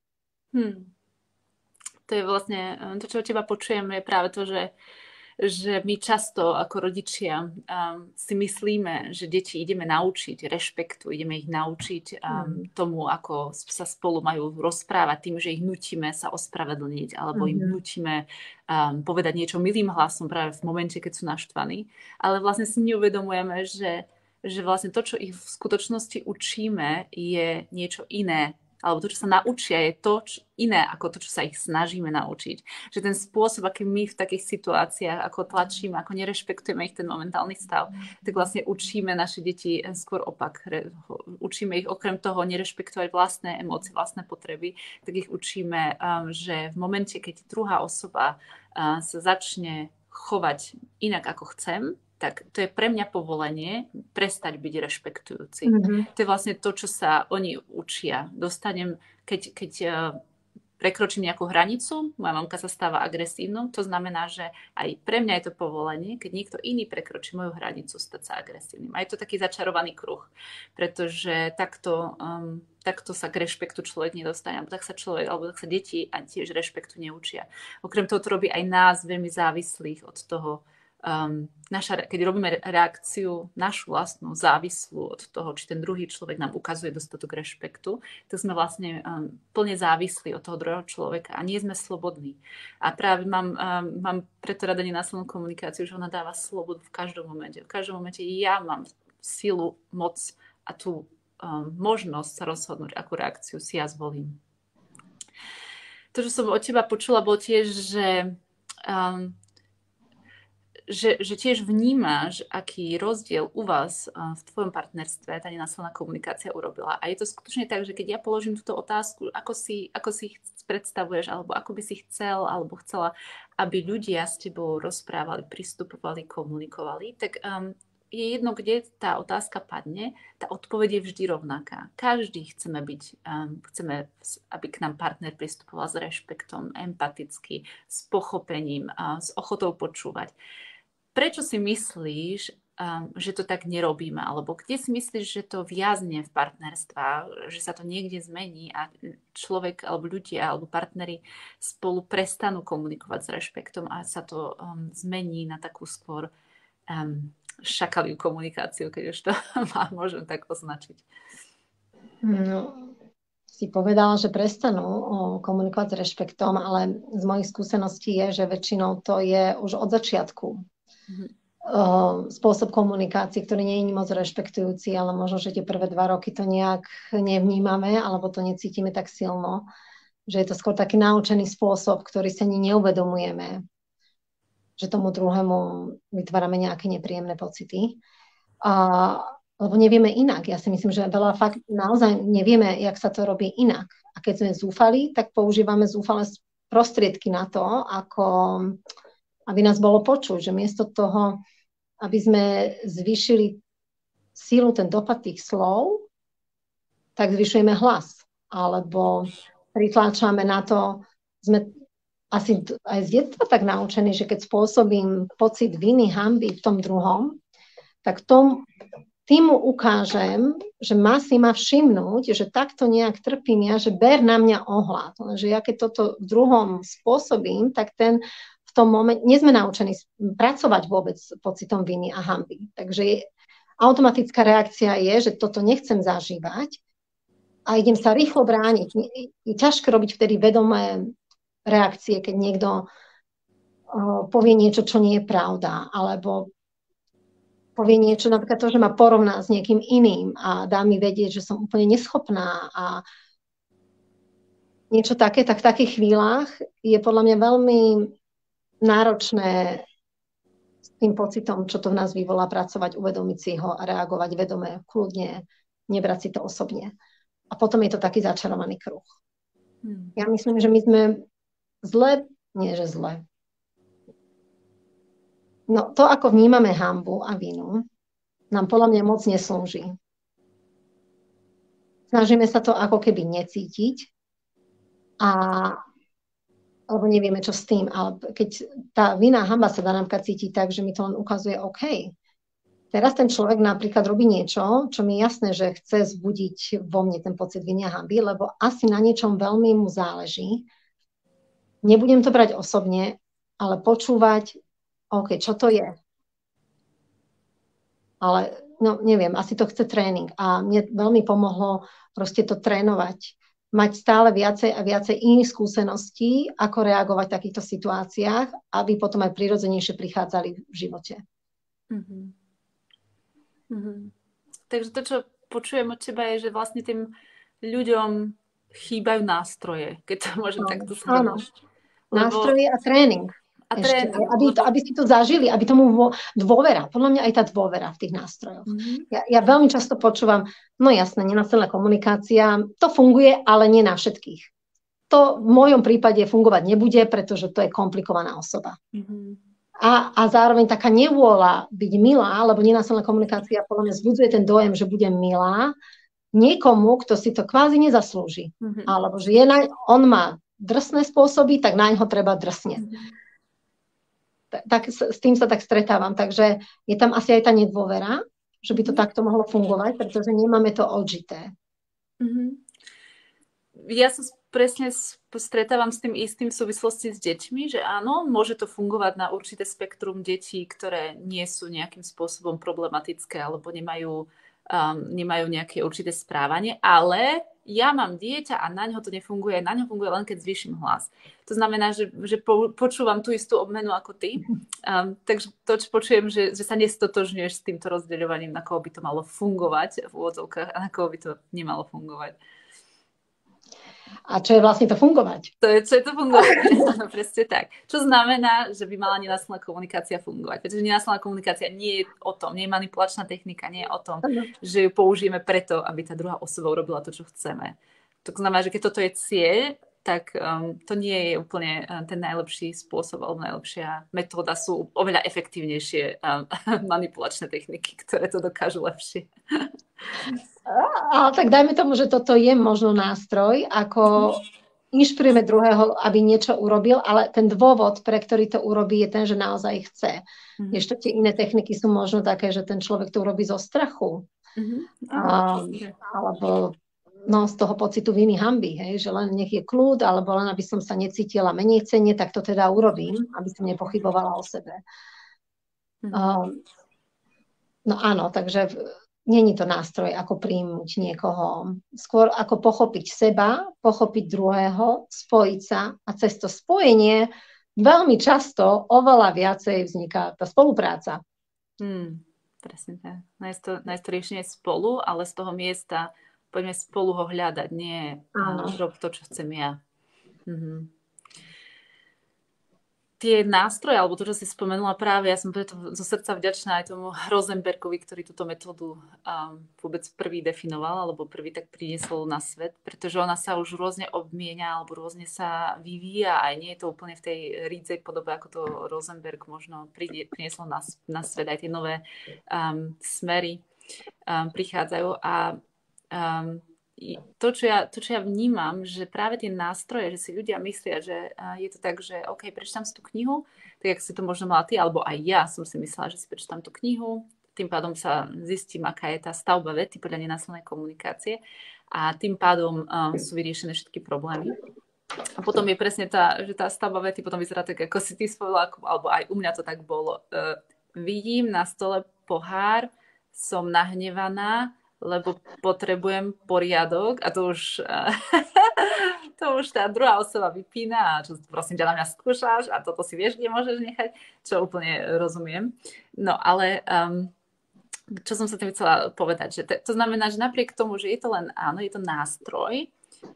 To je vlastne, to, čo od teba počujem, je práve to, že my často ako rodičia si myslíme, že deti ideme naučiť rešpektu, ideme ich naučiť tomu, ako sa spolu majú rozprávať tým, že ich nutíme sa ospravedlniť alebo im nutíme povedať niečo milým hlasom práve v momente, keď sú naštvaní. Ale vlastne si neuvedomujeme, že vlastne to, čo ich v skutočnosti učíme, je niečo iné. Alebo to, čo sa naučia, je to iné ako to, čo sa ich snažíme naučiť. Že ten spôsob, aký my v takých situáciách, ako tlačíme, ako nerešpektujeme ich ten momentálny stav, tak vlastne učíme naše deti skôr opak. Učíme ich okrem toho nerešpektovať vlastné emócie, vlastné potreby, tak ich učíme, že v momente, keď druhá osoba sa začne chovať inak, ako chcem, tak to je pre mňa povolenie prestať byť rešpektujúci. To je vlastne to, čo sa oni učia. Keď prekročím nejakú hranicu, moja mamka sa stáva agresívnou, to znamená, že aj pre mňa je to povolenie, keď niekto iný prekročí moju hranicu, stať sa agresívnym. A je to taký začarovaný kruh, pretože takto sa k rešpektu človek nedostane, alebo tak sa deti a tiež rešpektu neučia. Okrem toho to robí aj nás veľmi závislých od toho, keď robíme reakciu našu vlastnú závislú od toho, či ten druhý človek nám ukazuje dostatok rešpektu, tak sme vlastne plne závislí od toho druhého človeka a nie sme slobodní. A práve mám preto rada nenásilnú komunikáciu, že ona dáva slobodu v každom momente. V každom momente ja mám silu, moc a tú možnosť sa rozhodnúť, akú reakciu si ja zvolím. To, čo som od teba počula, bolo tiež, že tiež vnímaš, aký rozdiel u vás v tvojom partnerstve tá nenásilná komunikácia urobila. A je to skutočne tak, že keď ja položím túto otázku, ako si predstavuješ, alebo ako by si chcel, alebo chcela, aby ľudia s tebou rozprávali, pristupovali, komunikovali, tak je jedno, kde tá otázka padne, tá odpoveď je vždy rovnaká. Každý chceme, aby k nám partner pristupoval s rešpektom, empaticky, s pochopením, s ochotou počúvať. Prečo si myslíš, že to tak nerobíme? Alebo kde si myslíš, že to viazne v partnerstvách, že sa to niekde zmení a človek alebo ľudia alebo partneri spolu prestanú komunikovať s rešpektom a sa to zmení na takú skôr šakaliu komunikáciu, keď už to môžem tak označiť? No, si povedala, že prestanú komunikovať s rešpektom, ale z mojich skúseností je, že väčšinou to je už od začiatku. Spôsob komunikácie, ktorý nie je moc rešpektujúci, ale možno, že tie prvé 2 roky to nejak nevnímame alebo to necítime tak silno, že je to skôr taký naučený spôsob, ktorý sa ani neuvedomujeme, že tomu druhému vytvárame nejaké nepríjemné pocity. Lebo nevieme inak. Ja si myslím, že veľa fakt naozaj nevieme, jak sa to robí inak. A keď sme zúfali, tak používame zúfale prostriedky na to, aby nás bolo počuť, že miesto toho, aby sme zvýšili sílu, ten dopad tých slov, tak zvyšujeme hlas. Alebo pritláčame na to, sme asi aj z detstva tak naučení, že keď spôsobím pocit viny, hanby v tom druhom, tak tým mu ukážem, že si má všimnúť, že takto nejak trpím ja, že ber na mňa ohľad. Že ja keď toto v druhom spôsobím, tak ten v tom momente, nie sme naučení pracovať vôbec s pocitom viny a hanby. Takže automatická reakcia je, že toto nechcem zažívať a idem sa rýchlo brániť. Je ťažké robiť vtedy vedomé reakcie, keď niekto povie niečo, čo nie je pravda, alebo povie niečo, napríklad to, že ma porovná s niekým iným a dá mi vedieť, že som úplne neschopná a niečo také, tak v takých chvíľach je podľa mňa veľmi náročné s tým pocitom, čo to v nás vyvolá, pracovať, uvedomiť si ho a reagovať vedome, kľudne, nebrať si to osobne. A potom je to taký začarovaný kruh. Ja myslím, že my sme zle. No to, ako vnímame hanbu a vinu, nám podľa mňa moc neslúži. Snažíme sa to ako keby necítiť alebo nevieme, čo s tým. Ale keď tá vina a hanba sa dá napríklad cítiť tak, že mi to len ukazuje OK. Teraz ten človek napríklad robí niečo, čo mi je jasné, že chce vzbudiť vo mne ten pocit viny a hanby, lebo asi na niečom veľmi mu záleží. Nebudem to brať osobne, ale počúvať, OK, čo to je? Ale no, neviem, asi to chce tréning. A mne veľmi pomohlo proste to trénovať. Mať stále viacej a viacej iných skúseností, ako reagovať v takýchto situáciách, aby potom aj prirodzenejšie prichádzali v živote. Takže to, čo počujem od teba, je, že vlastne tým ľuďom chýbajú nástroje, keď to môžem takto shrnúť. Nástroje a tréning. Aby si to zažili, aby tomu dôvera. Podľa mňa aj tá dôvera v tých nástrojoch. Ja veľmi často počúvam, no jasné, nenásilná komunikácia, to funguje, ale nie na všetkých. To v mojom prípade fungovať nebude, pretože to je komplikovaná osoba. A zároveň taká nevôľa byť milá, lebo nenásilná komunikácia podľa mňa vzbudzuje ten dojem, že budem milá niekomu, kto si to kvázi nezaslúži. Alebo že on má drsné spôsoby, tak na ňo treba drsne. Tak s tým sa tak stretávam. Takže je tam asi aj tá nedôvera, že by to takto mohlo fungovať, pretože nemáme to odžité. Ja sa presne stretávam s tým istým v súvislosti s deťmi, že áno, môže to fungovať na určité spektrum detí, ktoré nie sú nejakým spôsobom problematické alebo nemajú nejaké určité správanie, ale ja mám dieťa a na ňo to nefunguje, na ňo funguje len keď zvýšim hlas. To znamená, že počúvam tú istú obmenu ako ty, takže to, čo počujem, že sa nestotožňuješ s týmto rozdeľovaním, na koho by to malo fungovať v úvodzovkách a na koho by to nemalo fungovať. A čo je vlastne to fungovať? Čo je to fungovať? Áno, presne tak. Čo znamená, že by mala nenásilná komunikácia fungovať? Pretože nenásilná komunikácia nie je o tom, nie je manipulačná technika, nie je o tom, že ju použijeme preto, aby tá druhá osoba urobila to, čo chceme. To znamená, že keď toto je cieľ, tak to nie je úplne ten najlepší spôsob alebo najlepšia metóda. Sú oveľa efektívnejšie manipulačné techniky, ktoré to dokážu lepšie. Ale tak dajme tomu, že toto je možno nástroj, ako inšpirujeme druhého, aby niečo urobil, ale ten dôvod, pre ktorý to urobí, je ten, že naozaj chce. Ešte tie iné techniky sú možno také, že ten človek to urobí zo strachu. Alebo z toho pocitu viny, hanby, hej, že len nech je kľud, alebo len aby som sa necítila menej cenne, tak to teda urobím, aby som nepochybovala o sebe. No áno, takže není to nástroj, ako príjmuť niekoho. Skôr ako pochopiť seba, pochopiť druhého, spojiť sa a cez to spojenie veľmi často oveľa viacej vzniká tá spolupráca. Presne tak. Nájsť to riešenie spolu, ale z toho miesta poďme spolu ho hľadať, nie rob to, čo chcem ja. tie nástroje, alebo to, čo si spomenula práve, ja som preto zo srdca vďačná aj tomu Rosenbergovi, ktorý túto metódu vôbec prvý definoval, alebo prvý tak priniesol na svet, pretože ona sa už rôzne obmienia, alebo rôzne sa vyvíja, aj nie je to úplne v tej rídzej podobe, ako to Rosenberg možno priniesol na svet, aj tie nové smery prichádzajú a to, čo ja vnímam, že práve tie nástroje, že si ľudia myslia, že je to tak, že OK, prečítam si tú knihu, tak jak si to možno mala ty, alebo aj ja som si myslela, že si prečítam tú knihu, tým pádom sa zistím, aká je tá stavba vety podľa nenásilnej komunikácie a tým pádom sú vyriešené všetky problémy. A potom je presne že tá stavba vety potom vyzerá tak, ako si ty spojila, alebo aj u mňa to tak bolo. Vidím na stole pohár, som nahnevaná, lebo potrebujem poriadok a to už tá druhá osoba vypína a čo prosím ťa na mňa skúšaš a toto si vieš, kde môžeš nechať, čo úplne rozumiem. No ale čo som sa tým chcela povedať, že to znamená, že napriek tomu, že je to len áno, je to nástroj,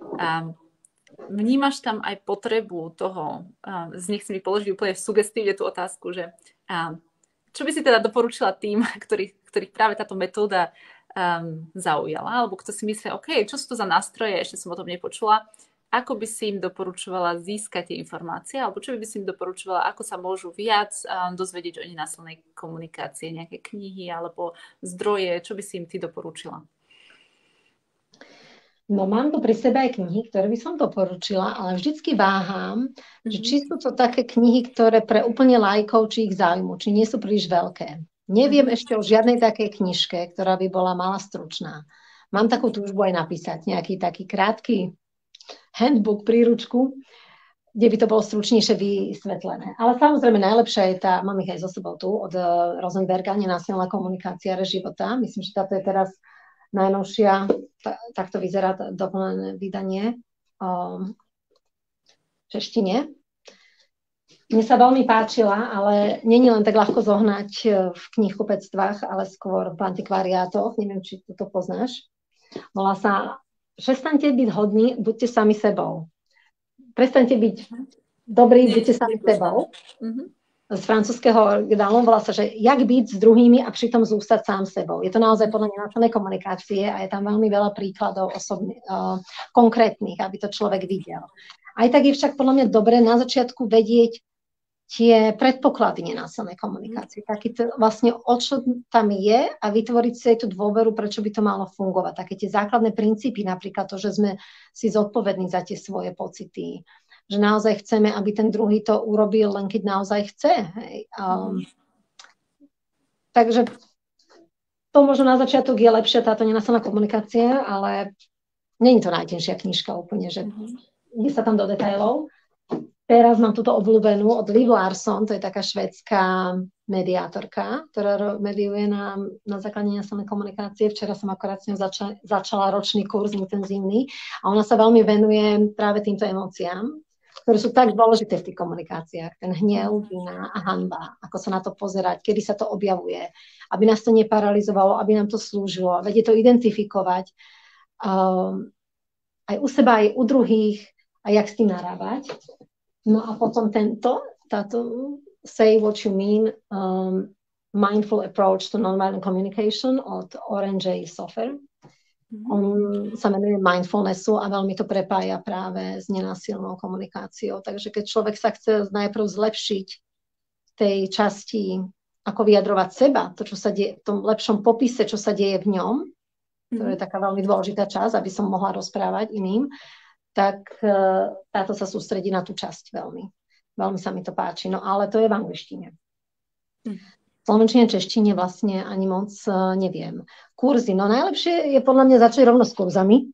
vnímaš tam aj potrebu toho, nechcem mi položiť úplne sugestívne tú otázku, že čo by si teda doporučila tým, ktorých práve táto metóda zaujala, alebo kto si myslí, OK, čo sú to za nástroje, ešte som o tom nepočula, ako by si im doporučovala získať tie informácie, alebo čo by si im doporučovala, ako sa môžu viac dozvedieť o nenásilnej komunikácie, nejaké knihy alebo zdroje, čo by si im ty doporučila? No mám tu pri sebe aj knihy, ktoré by som doporučila, ale vždycky váham, že či sú to také knihy, ktoré pre úplne lajkov, či ich záujmu, či nie sú príliš veľké. Neviem ešte o žiadnej takej knižke, ktorá by bola malá stručná. Mám takú túžbu aj napísať nejaký taký krátky handbook, príručku, kde by to bolo stručnejšie vysvetlené. Ale samozrejme najlepšia je tá, mám ich aj so sebou tu, od Rosenberga, Nenásilná komunikácia života. Myslím, že táto je teraz najnovšia, takto vyzerá doplnené vydanie v češtine. Mne sa veľmi páčila, ale není len tak ľahko zohnať v knihkupectvách, ale skôr v antikvariátoch. Neviem, či to poznáš. Volá sa Prestaňte byť hodní, buďte sami sebou. Prestaňte byť dobrí, buďte sami sebou. Z francúzského originálu volá sa, že jak byť s druhými a pritom zústať sám sebou. Je to naozaj podľa nenásilnej komunikácie a je tam veľmi veľa príkladov konkrétnych, aby to človek videl. Aj tak je však podľa mňa dobre na začiatku vedieť tie predpoklady nenásilnej komunikácie. Taký to vlastne o čo tam je a vytvoriť si aj tú dôveru, prečo by to malo fungovať. Také tie základné princípy, napríklad to, že sme si zodpovední za tie svoje pocity, že naozaj chceme, aby ten druhý to urobil, len keď naozaj chce. Hej. Takže to možno na začiatok je lepšia táto nenásilná komunikácia, ale nie je to najtenšia knižka úplne, že ide sa tam do detailov. Teraz mám túto obľúbenú od Liv Larsson, to je taká švédská mediátorka, ktorá mediuje na základe nenásilnej komunikácie. Včera som akorát s ňou začala ročný kurz intenzívny a ona sa veľmi venuje práve týmto emóciám, ktoré sú tak dôležité v tých komunikáciách. Ten hnev, vina a hanba, ako sa na to pozerať, kedy sa to objavuje, aby nás to neparalizovalo, aby nám to slúžilo, vedieť to identifikovať aj u seba, aj u druhých a jak s tým narábať. No a potom táto Say What You Mean, Mindful Approach to Nonviolent Communication od Oren J. Sofer. On sa menuje mindfulnessu a veľmi to prepája práve s nenásilnou komunikáciou. Takže keď človek sa chce najprv zlepšiť v tej časti, ako vyjadrovať seba, to, čo sa deje, v tom lepšom popise, čo sa deje v ňom, to je taká veľmi dôležitá časť, aby som mohla rozprávať iným, tak táto sa sústredí na tú časť veľmi. Veľmi sa mi to páči. No ale to je v angličtine. V slovenčine, češtine vlastne ani moc neviem. Kurzy. No najlepšie je podľa mňa začať rovno s kurzami.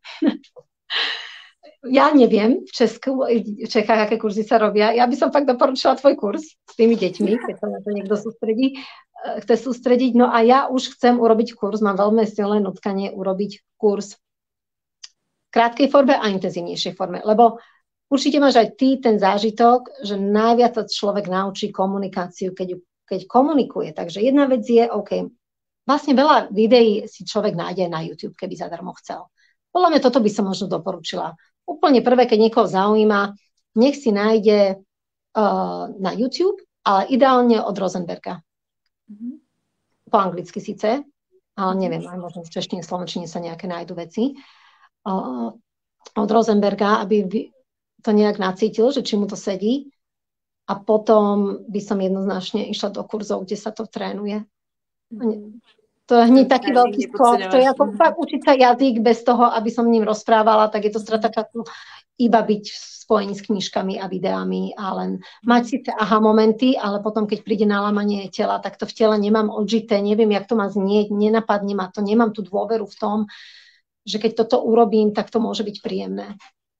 Ja neviem v Čechách, aké kurzy sa robia. Ja by som fakt doporučila tvoj kurz s tými deťmi, keď sa na to niekto chce sústrediť. No a ja už chcem urobiť kurz, mám veľmi silné nutkanie urobiť kurz krátkej forme a intenzívnejšej forme, lebo určite máš aj ty ten zážitok, že najviac sa človek naučí komunikáciu, keď komunikuje. Takže jedna vec je, OK, vlastne veľa videí si človek nájde na YouTube, keby zadarmo chcel. Podľa mňa toto by som možno doporučila. Úplne prvé, keď niekoho zaujíma, nech si nájde na YouTube, ale ideálne od Rosenberga. Po anglicky síce, ale neviem, aj možno v češtine, slovenčine sa nejaké nájdu veci. Od Rosenberga, aby to nejak nacítil, že či mu to sedí. A potom by som jednoznačne išla do kurzov, kde sa to trénuje. To je hneď taký veľký skok. To je ako fakt učiť sa jazyk bez toho, aby som ním rozprávala, tak je to strata času iba byť v spojení s knižkami a videami a len mať síce aha momenty, ale potom, keď príde nalámanie tela, tak to v tele nemám odžité, neviem, jak to má znieť, nenapadne ma to, nemám tú dôveru v tom, že keď toto urobím, tak to môže byť príjemné.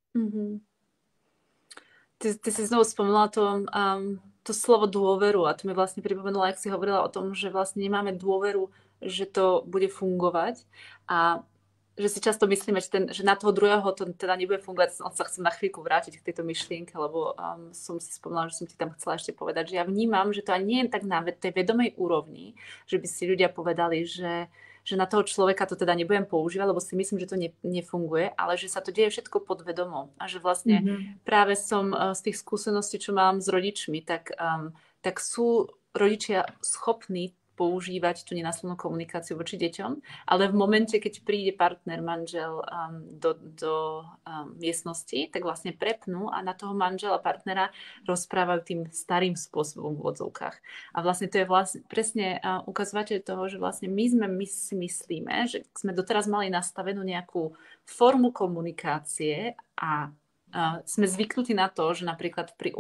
Ty si znovu spomínala to slovo dôveru a to mi vlastne pripomenula, ak si hovorila o tom, že vlastne nemáme dôveru, že to bude fungovať a že si často myslíme, že na toho druhého to teda nebude fungovať. Sa chcem na chvíľku vrátiť k tejto myšlienke, lebo som si spomínala, že som ti tam chcela ešte povedať, že ja vnímam, že to ani nie je tak na tej vedomej úrovni, že by si ľudia povedali, že na toho človeka to teda nebudem používať, lebo si myslím, že to nefunguje, ale že sa to deje všetko podvedomo a že vlastne práve som z tých skúseností, čo mám s rodičmi, tak sú rodičia schopní používať tú nenásilnú komunikáciu voči deťom, ale v momente, keď príde partner, manžel do miestnosti, tak vlastne prepnú a na toho manžela, partnera rozprávajú tým starým spôsobom v odzovkách. A vlastne to je presne ukazovateľ toho, že vlastne my si myslíme, že sme doteraz mali nastavenú nejakú formu komunikácie a sme zvyknutí na to, že napríklad pri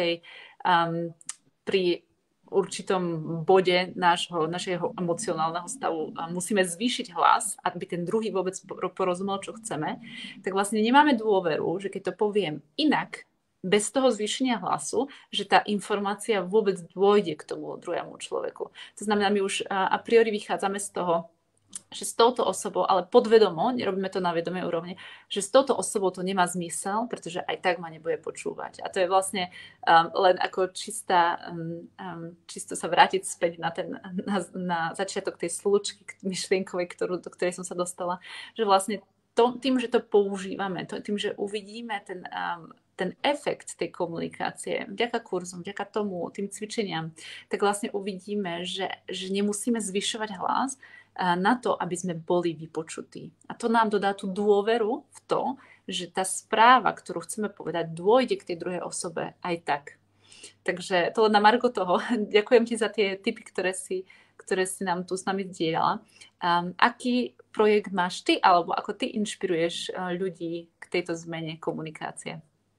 určitom bode našeho emocionálneho stavu musíme zvýšiť hlas, aby ten druhý vôbec porozumel, čo chceme, tak vlastne nemáme dôveru, že keď to poviem inak, bez toho zvýšenia hlasu, že tá informácia vôbec dôjde k tomu druhému človeku. To znamená, my už a priori vychádzame z toho, že s touto osobou, ale podvedomo, nerobíme to na vedomej úrovni, že s touto osobou to nemá zmysel, pretože aj tak ma nebude počúvať. A to je vlastne len ako čisto sa vrátiť späť na začiatok tej slučky myšlienkovej, do ktorej som sa dostala, že vlastne tým, že to používame, tým, že uvidíme ten efekt tej komunikácie, vďaka kurzom, vďaka tomu, tým cvičeniam, tak vlastne uvidíme, že nemusíme zvyšovať hlas na to, aby sme boli vypočutí. A to nám dodá tú dôveru v to, že tá správa, ktorú chceme povedať, dôjde k tej druhej osobe aj tak. Takže to len na margo toho. Ďakujem ti za tie tipy, ktoré si nám tu s nami zdieľala. Aký projekt máš ty, alebo ako ty inšpiruješ ľudí k tejto zmene komunikácie?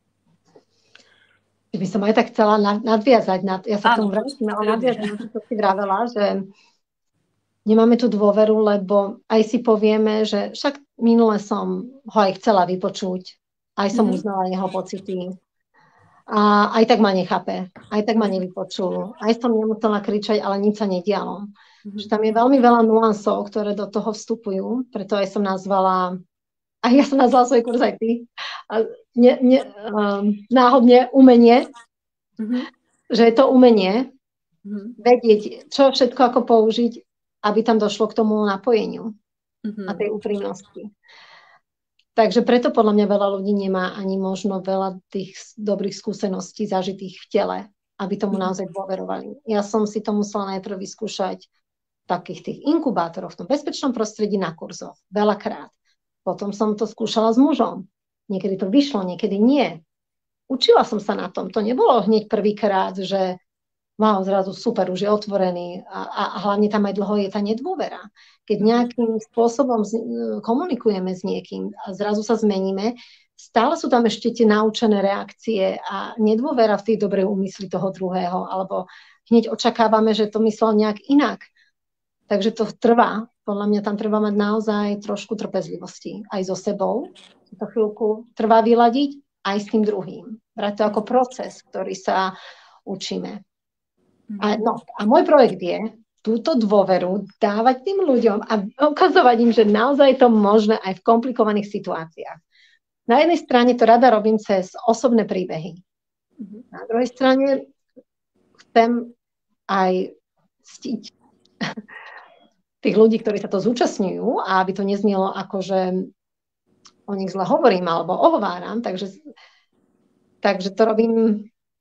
By som aj tak chcela nadviazať. Ja sa k tomu vrátim, ale nadviazať na to, čo si vravela, že nemáme tú dôveru, lebo aj si povieme, že však minule som ho aj chcela vypočuť, aj som uznala jeho pocity. A aj tak ma nechápe, aj tak ma nevypočul. Aj som nemusela kričať, ale nič sa nedialo. Že tam je veľmi veľa nuansov, ktoré do toho vstupujú, preto aj som nazvala, a ja som nazvala svoj kurz aj ty, náhodne umenie, že je to umenie, vedieť, čo všetko ako použiť, aby tam došlo k tomu napojeniu a tej úprimnosti. Takže preto podľa mňa veľa ľudí nemá ani možno veľa tých dobrých skúseností zažitých v tele, aby tomu naozaj dôverovali. Ja som si to musela najprv vyskúšať v takých tých inkubátoroch, v tom bezpečnom prostredí na kurzoch, veľakrát. Potom som to skúšala s mužom. Niekedy to vyšlo, niekedy nie. Učila som sa na tom. To nebolo hneď prvýkrát, že wow, zrazu super, už je otvorený a hlavne tam aj dlho je tá nedôvera. Keď nejakým spôsobom komunikujeme s niekým a zrazu sa zmeníme, stále sú tam ešte tie naučené reakcie a nedôvera v tej dobrej úmysli toho druhého, alebo hneď očakávame, že to myslel nejak inak. Takže to trvá. Podľa mňa tam treba mať naozaj trošku trpezlivosti. Aj so sebou. To chvíľku trvá vyladiť, aj s tým druhým. Brať to ako proces, ktorý sa učíme. A môj projekt je túto dôveru dávať tým ľuďom a ukazovať im, že naozaj je to možné aj v komplikovaných situáciách. Na jednej strane to rada robím cez osobné príbehy. Na druhej strane chcem aj ctiť tých ľudí, ktorí sa to zúčastňujú, a aby to neznelo ako, že o nich zle hovorím alebo ohováram, takže to robím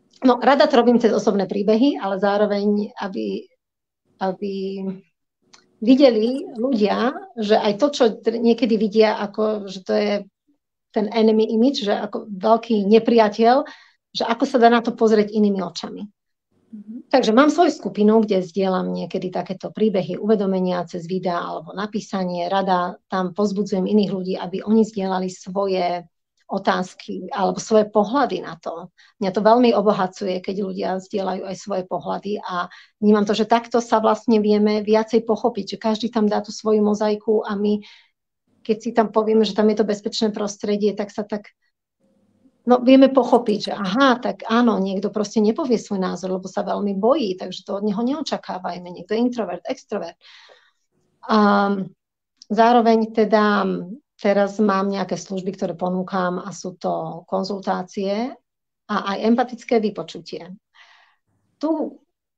No, rada to robím cez osobné príbehy, ale zároveň, aby videli ľudia, že aj to, čo niekedy vidia, ako, že to je ten enemy image, že ako veľký nepriateľ, že ako sa dá na to pozrieť inými očami. Takže mám svoju skupinu, kde zdieľam niekedy takéto príbehy, uvedomenia cez videá alebo napísanie. Rada tam pozbudzujem iných ľudí, aby oni zdieľali svoje otázky alebo svoje pohľady na to. Mňa to veľmi obohacuje, keď ľudia zdieľajú aj svoje pohľady a vnímam to, že takto sa vlastne vieme viacej pochopiť, že každý tam dá tú svoju mozaiku a my, keď si tam povieme, že tam je to bezpečné prostredie, tak sa tak vieme pochopiť, že aha, tak áno, niekto proste nepovie svoj názor, lebo sa veľmi bojí, takže to od neho neočakávajme. Niekto je introvert, extrovert. A zároveň teda teraz mám nejaké služby, ktoré ponúkam a sú to konzultácie a aj empatické vypočutie. Tú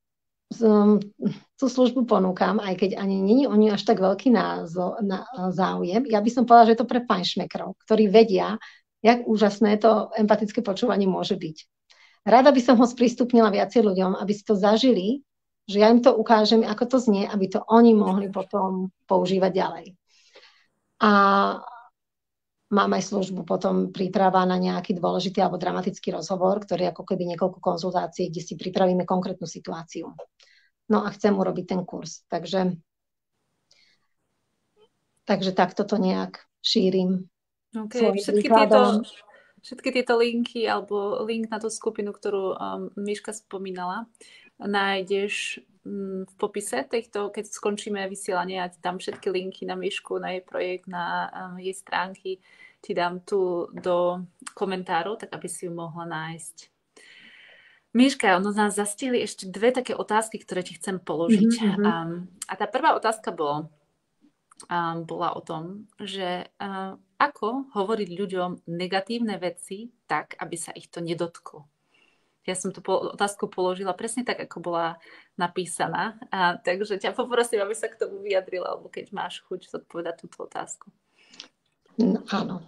službu ponúkam, aj keď ani nie je o ňu až tak veľký záujem. Ja by som povedala, že je to pre fajnšmekrov, ktorí vedia, jak úžasné to empatické počúvanie môže byť. Rada by som ho sprístupnila viacej ľuďom, aby si to zažili, že ja im to ukážem, ako to znie, aby to oni mohli potom používať ďalej. A mám aj službu potom príprava na nejaký dôležitý alebo dramatický rozhovor, ktorý je ako keby niekoľko konzultácií, kde si pripravíme konkrétnu situáciu. No a chcem urobiť ten kurz. Takže takto to nejak šírim. Okay. Všetky tieto linky alebo link na tú skupinu, ktorú Miška spomínala, nájdeš v popise tejto, keď skončíme vysielanie, ja ti dám všetky linky na Mišku, na jej projekt, na jej stránky, ti dám tu do komentárov, tak aby si ju mohla nájsť. Miška, ono nás zastihli ešte dve také otázky, ktoré ti chcem položiť. A tá prvá otázka bola o tom, že ako hovoriť ľuďom negatívne veci tak, aby sa ich to nedotklo. Ja som tú otázku položila presne tak, ako bola napísaná. Takže ťa poprosím, aby sa k tomu vyjadrila, alebo keď máš chuť zodpovedať túto otázku. No, áno.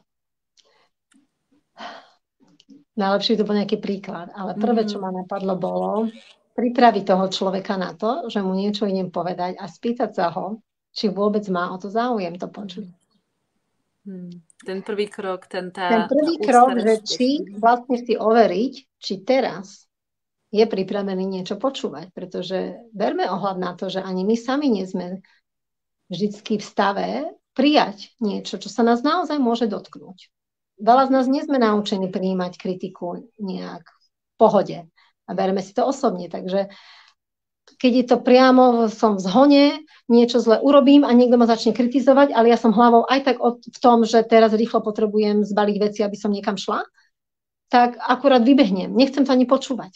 Najlepšie to bol nejaký príklad, ale prvé, čo ma napadlo, bolo pripraviť toho človeka na to, že mu niečo idem povedať a spýtať sa ho, či vôbec má o to záujem to počuť. Ten prvý krok, ten prvý krok, že či vlastne si overiť, či teraz je pripravený niečo počúvať, pretože berme ohľad na to, že ani my sami nie sme vždycky v stave prijať niečo, čo sa nás naozaj môže dotknúť. Veľa z nás nie sme naučení prijímať kritiku nejak v pohode a bereme si to osobne, takže keď je to priamo, som v zhone, niečo zle urobím a niekto ma začne kritizovať, ale ja som hlavou aj tak v tom, že teraz rýchlo potrebujem zbaliť veci, aby som niekam šla, tak akurát vybehnem. Nechcem to ani počúvať.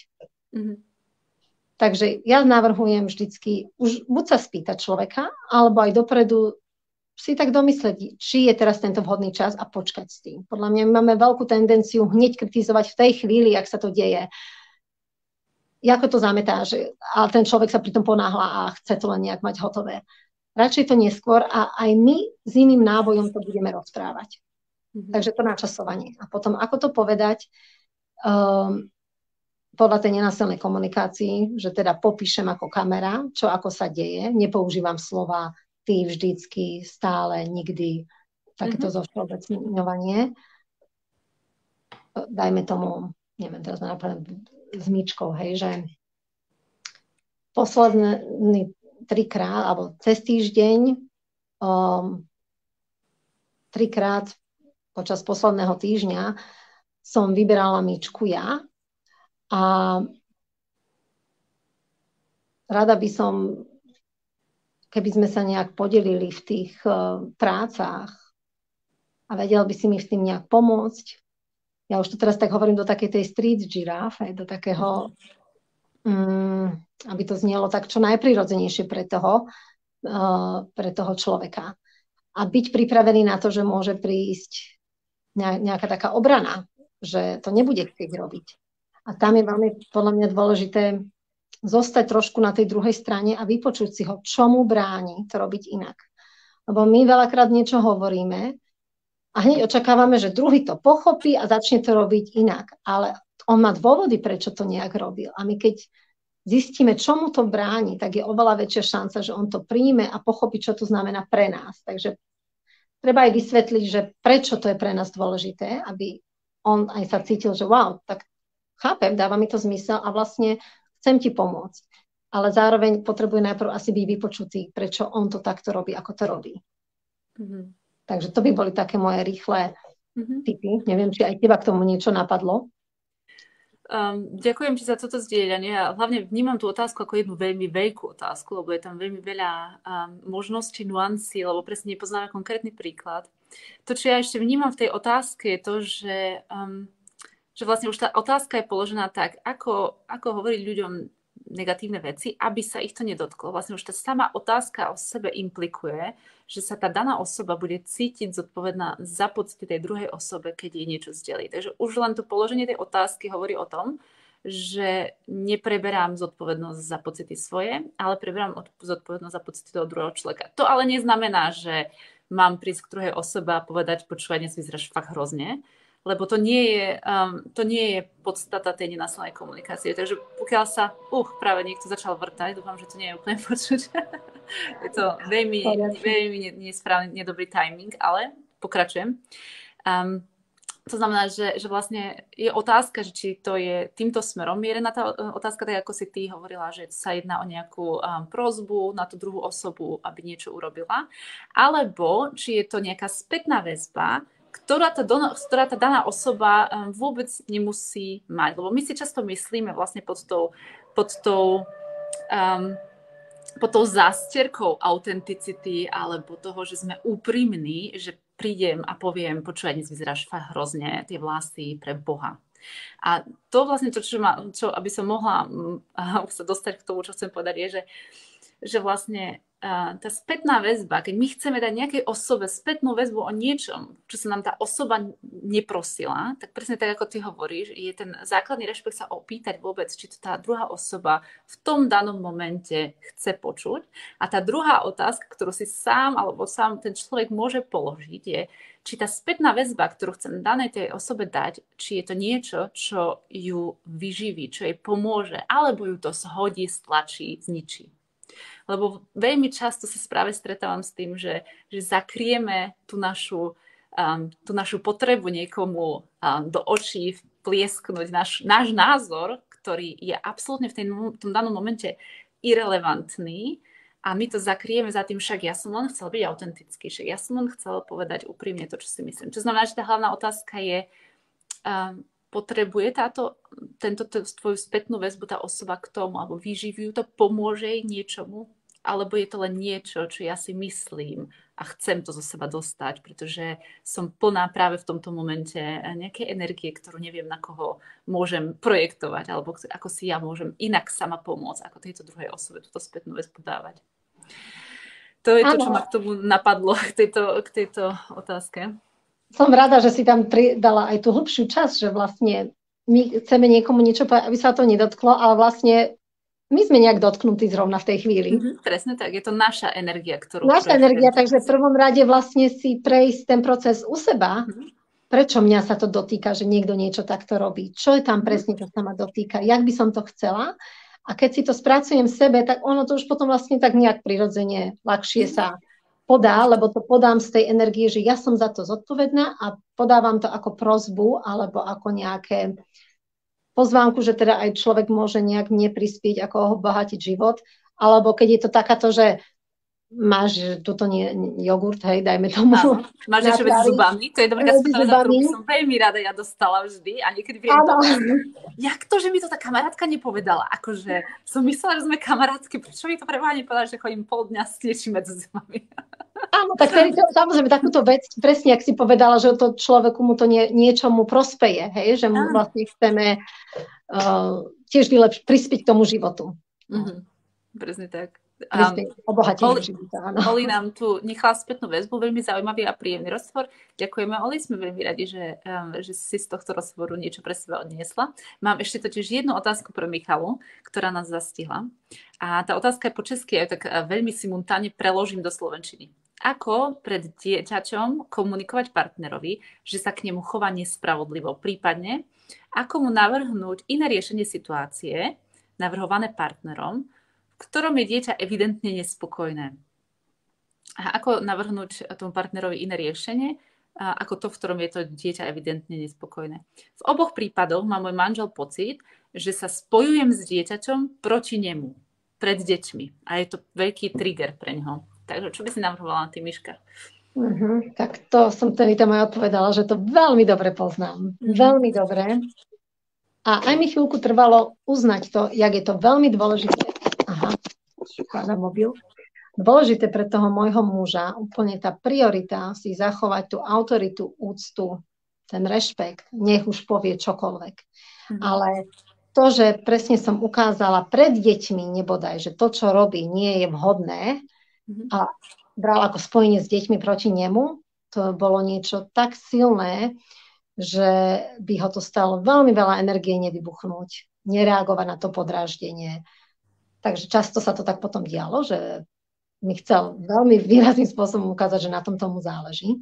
Takže ja navrhujem vždycky už buď sa spýtať človeka, alebo aj dopredu si tak domyslieť, či je teraz tento vhodný čas a počkať s tým. Podľa mňa máme veľkú tendenciu hneď kritizovať v tej chvíli, jak sa to deje. Ako to zametá, ale ten človek sa pritom ponáhla a chce to len nejak mať hotové. Radšej to neskôr a aj my s iným nábojom to budeme rozprávať. Takže to načasovanie. A potom, ako to povedať podľa tej nenásilnej komunikácii, že teda popíšem ako kamera, čo ako sa deje, nepoužívam slova ty, vždycky, stále, nikdy, takéto zovšeobecňovanie. Dajme tomu, neviem, teraz ma napadne s Myčkou, hej, že posledný 3-krát, alebo cez týždeň 3-krát počas posledného týždňa som vyberala Myčku ja a rada by som, keby sme sa nejak podelili v tých prácach a vedel by si mi v tým nejak pomôcť. Ja už to teraz tak hovorím do takej tej street giraffe, do takého, aby to znelo tak čo najprirodzenejšie pre toho človeka. A byť pripravený na to, že môže prísť nejaká taká obrana, že to nebude chcieť robiť. A tam je veľmi podľa mňa dôležité zostať trošku na tej druhej strane a vypočuť si ho, čo mu bráni to robiť inak. Lebo my veľakrát niečo hovoríme a hneď očakávame, že druhý to pochopí a začne to robiť inak. Ale on má dôvody, prečo to nejak robil. A my keď zistíme, čo mu to bráni, tak je oveľa väčšia šanca, že on to príjme a pochopí, čo to znamená pre nás. Takže treba aj vysvetliť, že prečo to je pre nás dôležité, aby on aj sa cítil, že wow, tak chápem, dáva mi to zmysel a vlastne chcem ti pomôcť. Ale zároveň potrebuje najprv asi byť vypočutý, prečo on to takto robí, ako to robí. Takže to by boli také moje rýchle tipy. Neviem, či aj teba k tomu niečo napadlo. Ďakujem ti za toto zdieľanie. Ja hlavne vnímam tú otázku ako jednu veľmi veľkú otázku, lebo je tam veľmi veľa možností, nuancí, lebo presne nepoznáme konkrétny príklad. To, čo ja ešte vnímam v tej otázke, je to, že vlastne už tá otázka je položená tak, ako hovoriť ľuďom negatívne veci, aby sa ich to nedotklo. Vlastne už tá sama otázka o sebe implikuje, že sa tá daná osoba bude cítiť zodpovedná za pocity tej druhej osobe, keď jej niečo zdelí. Takže už len to položenie tej otázky hovorí o tom, že nepreberám zodpovednosť za pocity svoje, ale preberám zodpovednosť za pocity toho druhého človeka. To ale neznamená, že mám prísť k druhej osobe a povedať, počúvaj, dnes vyzeráš fakt hrozne, lebo to nie je podstata tej nenásilnej komunikácie. Takže pokiaľ sa, práve niekto začal vrtať, dúfam, že to nie je úplne počuť. Je to veľmi nesprávny, nedobrý timing, ale pokračujem. To znamená, že vlastne je otázka, že či to je týmto smerom mierená tá otázka, tak ako si ty hovorila, že sa jedná o nejakú prosbu na tú druhú osobu, aby niečo urobila, alebo či je to nejaká spätná väzba, ktorá tá daná osoba vôbec nemusí mať. Lebo my si často myslíme vlastne pod tou zástierkou autenticity alebo toho, že sme úprimní, že prídem a poviem, počúvaj, dnes vyzeráš fakt hrozne, tie vlasy pre Boha. A to vlastne to, čo aby som mohla sa dostať k tomu, čo chcem povedať, je, že vlastne tá spätná väzba, keď my chceme dať nejakej osobe spätnú väzbu o niečom, čo sa nám tá osoba neprosila, tak presne tak, ako ty hovoríš, je ten základný rešpekt sa opýtať vôbec, či to tá druhá osoba v tom danom momente chce počuť. A tá druhá otázka, ktorú si sám ten človek môže položiť, je, či tá spätná väzba, ktorú chcem danej tej osobe dať, či je to niečo, čo ju vyživí, čo jej pomôže, alebo ju to zhodí, stlačí, zničí. Lebo veľmi často sa práve stretávam s tým, že zakrieme tú našu potrebu niekomu do očí vpliesknúť náš názor, ktorý je absolútne v tom danom momente irelevantný a my to zakrieme za tým, však ja som len chcel byť autentický, však ja som len chcel povedať úprimne to, čo si myslím. Čo znamená, že tá hlavná otázka je, potrebuje tento tvoju spätnú väzbu tá osoba k tomu, alebo vyživí to, pomôže jej niečomu, alebo je to len niečo, čo ja si myslím a chcem to zo seba dostať, pretože som plná práve v tomto momente nejakej energie, ktorú neviem, na koho môžem projektovať, alebo ako si ja môžem inak sama pomôcť, ako tejto druhej osobe túto spätnú väzbu dávať. To je to, čo ma k tomu napadlo, k tejto otázke. Som rada, že si tam pridala aj tú hlbšiu časť, že vlastne my chceme niekomu niečo povedať, aby sa to nedotklo, ale vlastne my sme nejak dotknutí zrovna v tej chvíli. Presne tak, je to naša energia, ktorú... Naša energia, takže v prvom rade vlastne si prejsť ten proces u seba. Prečo mňa sa to dotýka, že niekto niečo takto robí? Čo je tam presne, čo sa ma dotýka? Jak by som to chcela? A keď si to spracujem v sebe, tak ono to už potom vlastne tak nejak prirodzene ľahšie sa podá, lebo to podám z tej energie, že ja som za to zodpovedná a podávam to ako prosbu alebo ako nejaké pozvánku, že teda aj človek môže nejak mne prispieť, ako obohatiť život, alebo keď je to takáto, že máš tuto jogurt, hej, dajme tomu. Áno, máš niečo medzi zubami, to je dobrá správa, ktorú by som veľmi rada ja dostala vždy a niekedy viem to. Jak to, že mi to tá kamarátka nepovedala? Akože som myslela, že sme kamarátky, prečo mi to pre Boha nepovedala, že chodím pol dňa s niečím medzi zubami? Áno, tak samozrejme takúto vec, presne, ak si povedala, že to človeku mu to niečomu prospeje, hej, že mu vlastne chceme tiež prispieť k tomu životu. Presne tak. Oli nám tu nechala spätnú väzbu, veľmi zaujímavý a príjemný rozhovor. Ďakujeme, Oli, sme veľmi radi, že si z tohto rozhovoru niečo pre seba odniesla. Mám ešte totiž jednu otázku pre Michalu, ktorá nás zastihla. A tá otázka je po česky, ja tak veľmi simultáne preložím do slovenčiny. Ako pred dieťaťom komunikovať partnerovi, že sa k nemu chová nespravodlivo, prípadne ako mu navrhnúť iné riešenie situácie, navrhované partnerom, v ktorom je dieťa evidentne nespokojné. A ako navrhnúť tomu partnerovi iné riešenie, ako to, v ktorom je to dieťa evidentne nespokojné. V oboch prípadoch má môj manžel pocit, že sa spojujem s dieťaťom proti nemu, pred deťmi. A je to veľký trigger pre ňoho. Takže čo by si navrhovala na tým, Miška? Tak to som teda moja odpovedala, že to veľmi dobre poznám. Veľmi dobre. A aj mi chvíľku trvalo uznať to, jak je to veľmi dôležité. Kladám mobil. Dôležité pre toho môjho muža, úplne tá priorita si zachovať tú autoritu, úctu, ten rešpekt, nech už povie čokoľvek. Ale to, že presne som ukázala pred deťmi nebodaj, že to, čo robí, nie je vhodné a bral ako spojenie s deťmi proti nemu, to bolo niečo tak silné, že by ho to stalo veľmi veľa energie nevybuchnúť, nereagovať na to podráždenie. Takže často sa to tak potom dialo, že mi chcel veľmi výrazným spôsobom ukázať, že na tom tomu záleží.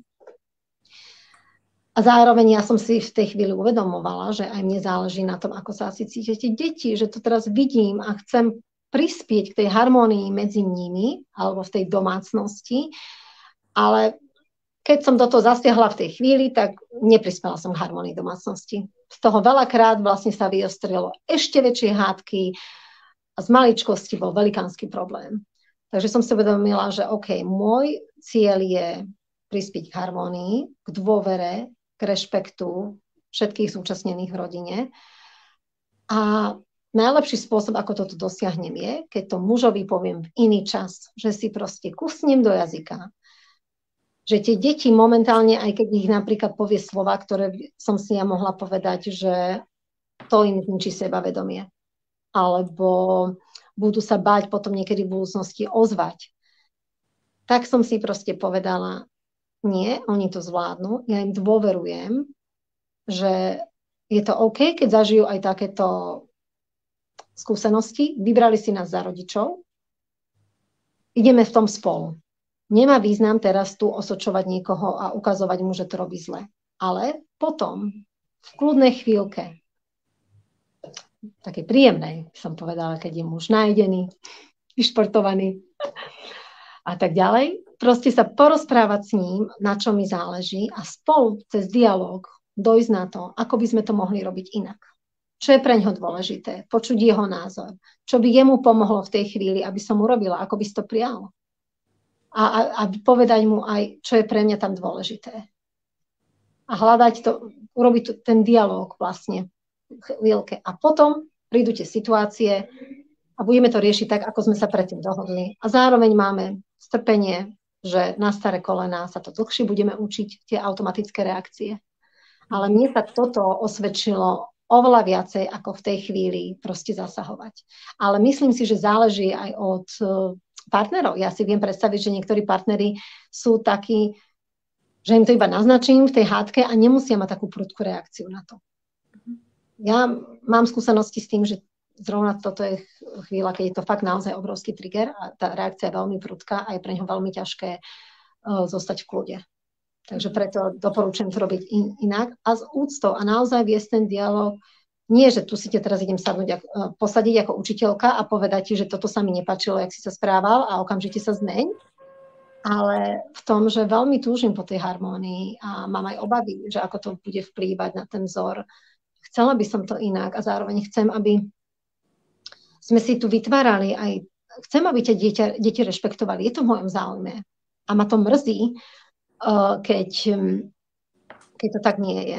A zároveň ja som si v tej chvíli uvedomovala, že aj mne záleží na tom, ako sa asi cítite deti, že to teraz vidím a chcem prispieť k tej harmónii medzi nimi alebo v tej domácnosti, ale keď som do toho zasiahla v tej chvíli, tak neprispela som k harmónii domácnosti. Z toho veľakrát vlastne sa vyostrilo ešte väčšie hádky a z maličkosti bol velikánsky problém. Takže som si uvedomila, že OK, môj cieľ je prispieť k harmónii, k dôvere, k rešpektu všetkých zúčastnených v rodine. A najlepší spôsob, ako toto dosiahnem, je, keď to mužovi poviem v iný čas, že si proste kusnem do jazyka. Že tie deti momentálne, aj keď ich napríklad povie slova, ktoré som si ja mohla povedať, že to im zničí sebavedomie. Alebo budú sa báť potom niekedy v budúcnosti ozvať. Tak som si proste povedala, nie, oni to zvládnu, ja im dôverujem, že je to OK, keď zažijú aj takéto skúsenosti, vybrali si nás za rodičov, ideme v tom spolu. Nemá význam teraz tu osočovať niekoho a ukazovať mu, že to robí zle. Ale potom, v kľudnej chvíľke, také príjemnej, som povedala, keď je muž nájdený, vyšportovaný a tak ďalej. Proste sa porozprávať s ním, na čo mi záleží a spolu cez dialog dojsť na to, ako by sme to mohli robiť inak. Čo je pre ňoho dôležité, počuť jeho názor, čo by jemu pomohlo v tej chvíli, aby som urobila, ako by si to prijal. A povedať mu aj, čo je pre mňa tam dôležité. A hľadať to, urobiť ten dialog vlastne chvíľke. A potom prídu tie situácie a budeme to riešiť tak, ako sme sa predtým dohodli. A zároveň máme strpenie, že na staré kolená sa to dlhšie budeme učiť, tie automatické reakcie. Ale mne sa toto osvedčilo oveľa viacej, ako v tej chvíli proste zasahovať. Ale myslím si, že záleží aj od partnerov. Ja si viem predstaviť, že niektorí partneri sú takí, že im to iba naznačím v tej hádke a nemusia mať takú prudkú reakciu na to. Ja mám skúsenosti s tým, že zrovna toto je chvíľa, keď je to fakt naozaj obrovský trigger a tá reakcia je veľmi prudká a je pre ňo veľmi ťažké zostať v kľude. Takže preto doporučujem to robiť inak a s úctou a naozaj viesť ten dialog. Nie, že tu si te teraz idem sadnúť, posadiť ako učiteľka a povedať ti, že toto sa mi nepáčilo, jak si sa správal a okamžite sa zmeň. Ale v tom, že veľmi túžim po tej harmónii a mám aj obavy, že ako to bude vplývať na ten vzor. Chcela by som to inak a zároveň chcem, aby sme si tu vytvárali aj, chcem, aby ťa deti rešpektovali. Je to v mojom záujme. A ma to mrzí, keď to tak nie je.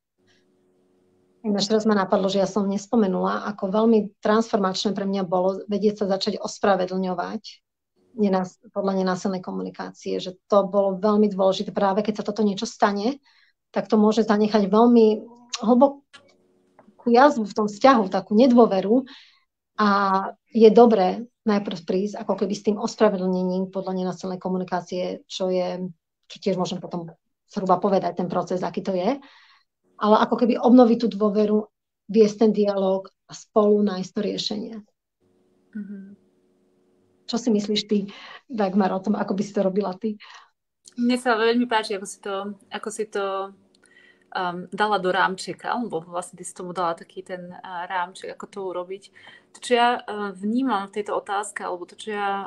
Ináč teraz ma napadlo, že ja som nespomenula, ako veľmi transformačné pre mňa bolo vedieť sa začať ospravedlňovať podľa nenásilnej komunikácie, že to bolo veľmi dôležité. Práve keď sa toto niečo stane, tak to môže zanechať veľmi hlbokú jazvu v tom vzťahu, takú nedôveru a je dobré najprv prísť ako keby s tým ospravedlnením podľa nenásilnej komunikácie, čo tiež môžem potom zhruba povedať ten proces, aký to je, ale ako keby obnoviť tú dôveru, viesť ten dialog a spolu nájsť to riešenie. Mm-hmm. Čo si myslíš ty, Dagmar, o tom, ako by si to robila ty? Mne sa veľmi páči, ako si to dala do rámčeka, lebo vlastne ty si tomu dala taký ten rámček, ako to urobiť. To, čo ja vnímam v tejto otázke, alebo to, čo ja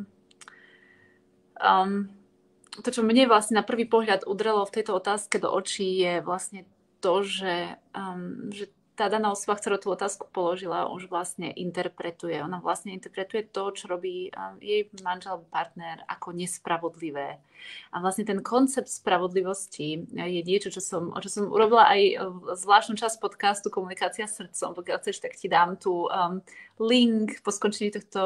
to, čo mne vlastne na prvý pohľad udrelo v tejto otázke do očí, je vlastne to, že tá daná osoba, ktorá tú otázku položila, už vlastne interpretuje. Ona vlastne interpretuje to, čo robí jej manžel alebo partner ako nespravodlivé. A vlastne ten koncept spravodlivosti je niečo, o čo som urobila aj zvláštnu časť podcastu Komunikácia s srdcom. Pokiaľ chceš, tak ti dám tu link po skončení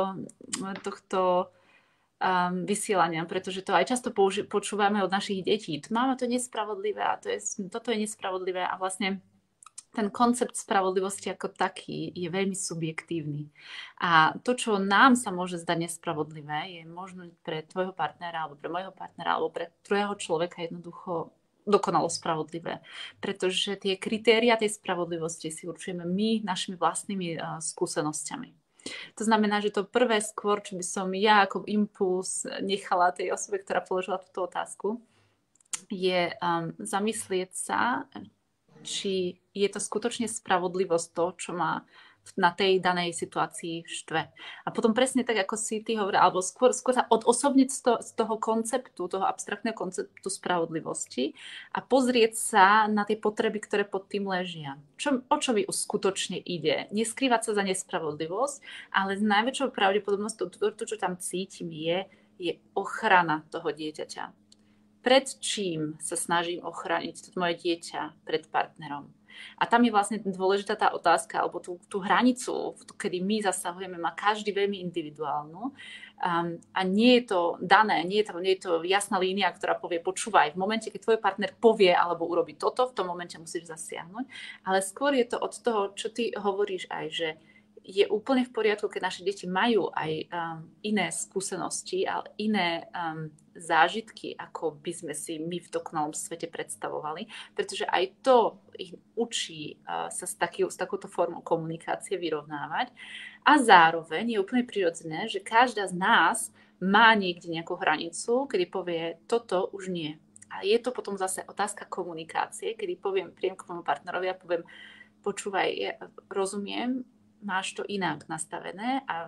tohto vysielania, pretože to aj často počúvame od našich detí. Mama, to je nespravodlivé a toto je nespravodlivé a vlastne ten koncept spravodlivosti ako taký je veľmi subjektívny. A to, čo nám sa môže zdať nespravodlivé, je možno pre tvojho partnera alebo pre môjho partnera alebo pre druhého človeka jednoducho dokonalo spravodlivé. Pretože tie kritéria tej spravodlivosti si určujeme my našimi vlastnými skúsenosťami. To znamená, že to prvé skôr, čo by som ja ako impuls nechala tej osobe, ktorá položila túto otázku, je zamyslieť sa, či je to skutočne spravodlivosť to, čo má na tej danej situácii štve. A potom presne tak, ako si ty hovorila, alebo skôr sa odosobniť z toho konceptu, toho abstraktného konceptu spravodlivosti a pozrieť sa na tie potreby, ktoré pod tým ležia. O čo mi skutočne ide? Neskrývať sa za nespravodlivosť, ale s najväčšou pravdepodobnosťou to, čo tam cítim, je ochrana toho dieťaťa. Pred čím sa snažím ochrániť moje dieťa pred partnerom. A tam je vlastne dôležitá tá otázka, alebo tú hranicu, kedy my zasahujeme, má každý veľmi individuálnu. A nie je to dané, nie je to jasná línia, ktorá povie, počúvaj, v momente, keď tvoj partner povie alebo urobí toto, v tom momente musíš zasiahnuť. Ale skôr je to od toho, čo ty hovoríš aj, že je úplne v poriadku, keď naše deti majú aj iné skúsenosti, ale iné zážitky, ako by sme si my v dokonalom svete predstavovali, pretože aj to ich učí sa s takouto formou komunikácie vyrovnávať. A zároveň je úplne prirodzené, že každá z nás má niekde nejakú hranicu, kedy povie, toto už nie. A je to potom zase otázka komunikácie, kedy príjem k môjmu partnerovi a poviem, počúvaj, ja rozumiem, máš to inak nastavené a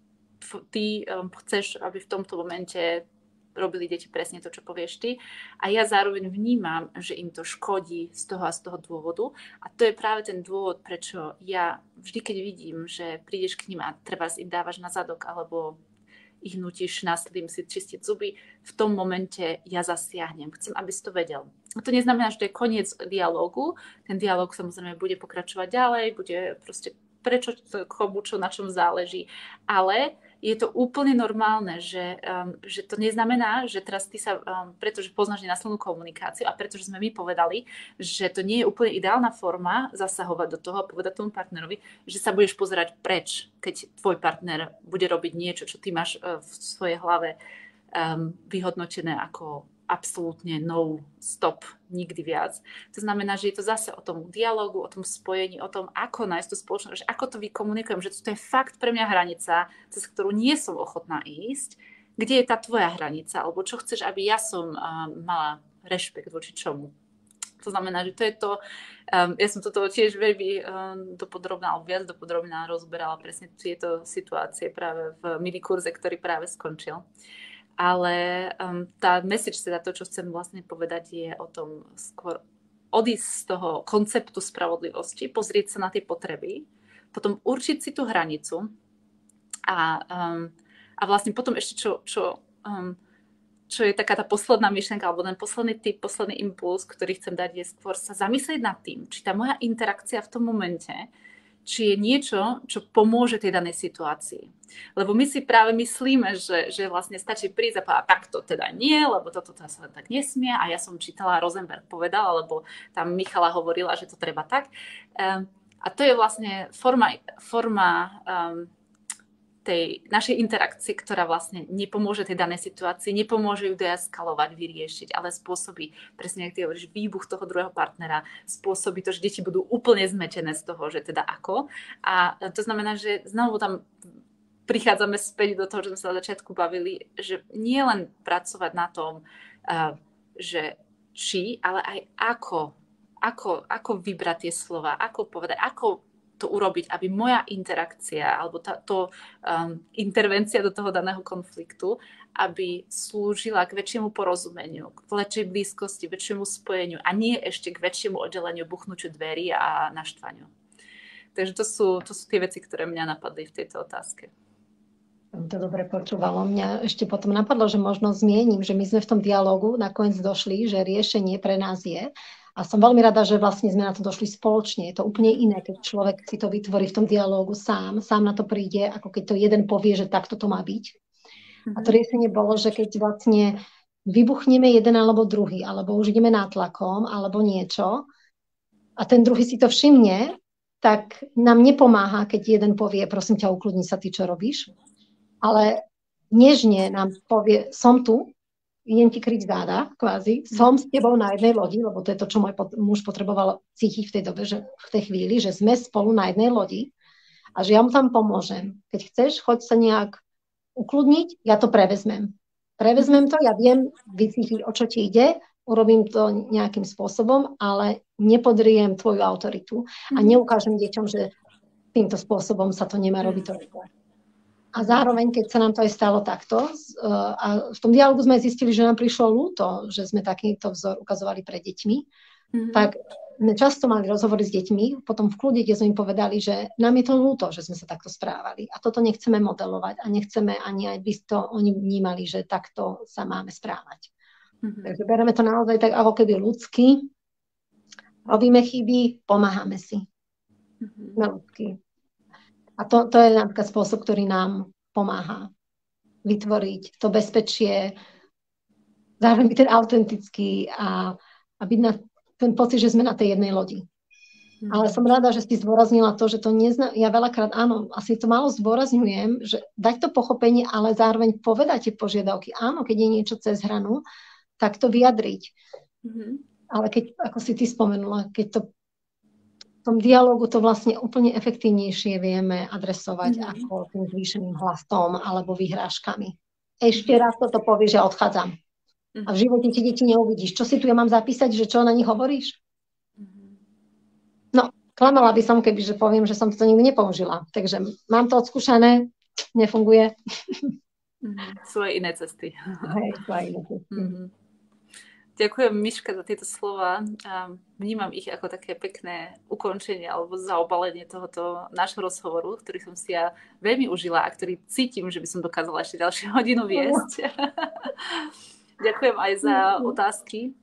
ty chceš, aby v tomto momente robili deti presne to, čo povieš ty. A ja zároveň vnímam, že im to škodí z toho a z toho dôvodu. A to je práve ten dôvod, prečo ja vždy, keď vidím, že prídeš k ním a trebárs im dávaš na zadok alebo ich nutíš násilím si čistiť zuby, v tom momente ja zasiahnem. Chcem, aby si to vedel. A to neznamená, že to je koniec dialógu. Ten dialóg samozrejme bude pokračovať ďalej, bude proste prečo, komu, čo, na čom záleží. Ale je to úplne normálne, že to neznamená, že teraz ty sa, pretože poznáš nenásilnú komunikáciu a pretože sme my povedali, že to nie je úplne ideálna forma zasahovať do toho a povedať tomu partnerovi, že sa budeš pozerať preč, keď tvoj partner bude robiť niečo, čo ty máš v svojej hlave vyhodnotené ako absolútne no, stop, nikdy viac. To znamená, že je to zase o tom dialogu, o tom spojení, o tom, ako nájsť tú spoločnosť, ako to vykomunikujem, že to je fakt pre mňa hranica, cez ktorú nie som ochotná ísť. Kde je tá tvoja hranica? Alebo čo chceš, aby ja som mala rešpekt voči čomu? To znamená, že to je to, ja som toto tiež veľmi dopodrobná, alebo viac dopodrobná rozberala presne tieto situácie práve v minikurze, ktorý práve skončil. Ale tá message, teda to, čo chcem vlastne povedať, je o tom skôr odísť z toho konceptu spravodlivosti, pozrieť sa na tie potreby, potom určiť si tú hranicu a vlastne potom ešte čo je taká tá posledná myšlienka, alebo ten posledný tip, posledný impuls, ktorý chcem dať, je skôr sa zamyslieť nad tým, či tá moja interakcia v tom momente, či je niečo, čo pomôže tej danej situácii. Lebo my si práve myslíme, že vlastne stačí prísť a povedať, tak to teda nie, lebo toto sa tak nesmie. A ja som čítala, Rosenberg povedal, alebo tam Michala hovorila, že to treba tak. A to je vlastne forma tej našej interakcie, ktorá vlastne nepomôže tej danej situácii, nepomôže ju deeskalovať, vyriešiť, ale spôsobí, presne ako ty hovoríš, výbuch toho druhého partnera, spôsobí to, že deti budú úplne zmetené z toho, že teda ako. A to znamená, že znovu tam prichádzame späť do toho, čo sme sa na začiatku bavili, že nie len pracovať na tom, že či, ale aj ako vybrať tie slova, ako povedať, ako to urobiť, aby moja interakcia alebo táto intervencia do toho daného konfliktu, aby slúžila k väčšiemu porozumeniu, k väčšej blízkosti, väčšiemu spojeniu a nie ešte k väčšiemu oddeleniu, buchnutiu dverí a naštvaniu. Takže to sú tie veci, ktoré mňa napadli v tejto otázke. To dobre počúvalo. Mňa ešte potom napadlo, že možno zmiením, že my sme v tom dialogu nakoniec došli, že riešenie pre nás je. A som veľmi rada, že vlastne sme na to došli spoločne. Je to úplne iné, keď človek si to vytvorí v tom dialógu sám na to príde, ako keď to jeden povie, že takto to má byť. A to riešenie bolo, že keď vlastne vybuchneme jeden alebo druhý, alebo už ideme nátlakom, alebo niečo, a ten druhý si to všimne, tak nám nepomáha, keď jeden povie, prosím ťa, ukludni sa, ty čo robíš. Ale nežne nám povie, som tu, idem ti kryť záda, kvázi, som s tebou na jednej lodi, lebo to je to, čo môj muž potreboval cítiť v tej dobe, že v tej chvíli, že sme spolu na jednej lodi a že ja mu tam pomôžem. Keď chceš, choď sa nejak ukludniť, ja to prevezmem. Prevezmem to, ja viem vycítiť, o čo ti ide, urobím to nejakým spôsobom, ale nepodriem tvoju autoritu a neukážem deťom, že týmto spôsobom sa to nemá robiť to rýchle. A zároveň, keď sa nám to aj stalo takto, a v tom dialogu sme zistili, že nám prišlo ľúto, že sme takýto vzor ukazovali pre deťmi, tak sme často mali rozhovory s deťmi, potom v kľude, kde sme im povedali, že nám je to ľúto, že sme sa takto správali. A toto nechceme modelovať a nechceme ani aj by to oni vnímali, že takto sa máme správať. Takže bereme to naozaj tak ako keby ľudsky, robíme chyby, pomáhame si. Na ľudsky. A to je napríklad spôsob, ktorý nám pomáha vytvoriť to bezpečie, zároveň byť ten autentický a byť na ten pocit, že sme na tej jednej lodi. Ale som rada, že si zdôraznila to, že to ja veľakrát, áno, asi to málo zdôrazňujem, že dať to pochopenie, ale zároveň povedať tie požiadavky. Áno, keď je niečo cez hranu, tak to vyjadriť. Ale keď, ako si ty spomenula, keď to v tom dialogu to vlastne úplne efektívnejšie vieme adresovať ako tým zvýšeným hlasom alebo vyhrážkami. Ešte raz toto povieš, že odchádzam. A v živote ti deti neuvidíš. Čo si tu ja mám zapísať, že čo na nich hovoríš? No, klamala by som, kebyže poviem, že som to nikdy nepoužila. Takže mám to odskúšané, nefunguje. Sú aj iné cesty. Hej, sú aj iné cesty. Ďakujem, Miška, za tieto slova. Vnímam ich ako také pekné ukončenie alebo zaobalenie tohoto nášho rozhovoru, ktorý som si ja veľmi užila a ktorý cítim, že by som dokázala ešte ďalšiu hodinu viesť. Ďakujem aj za otázky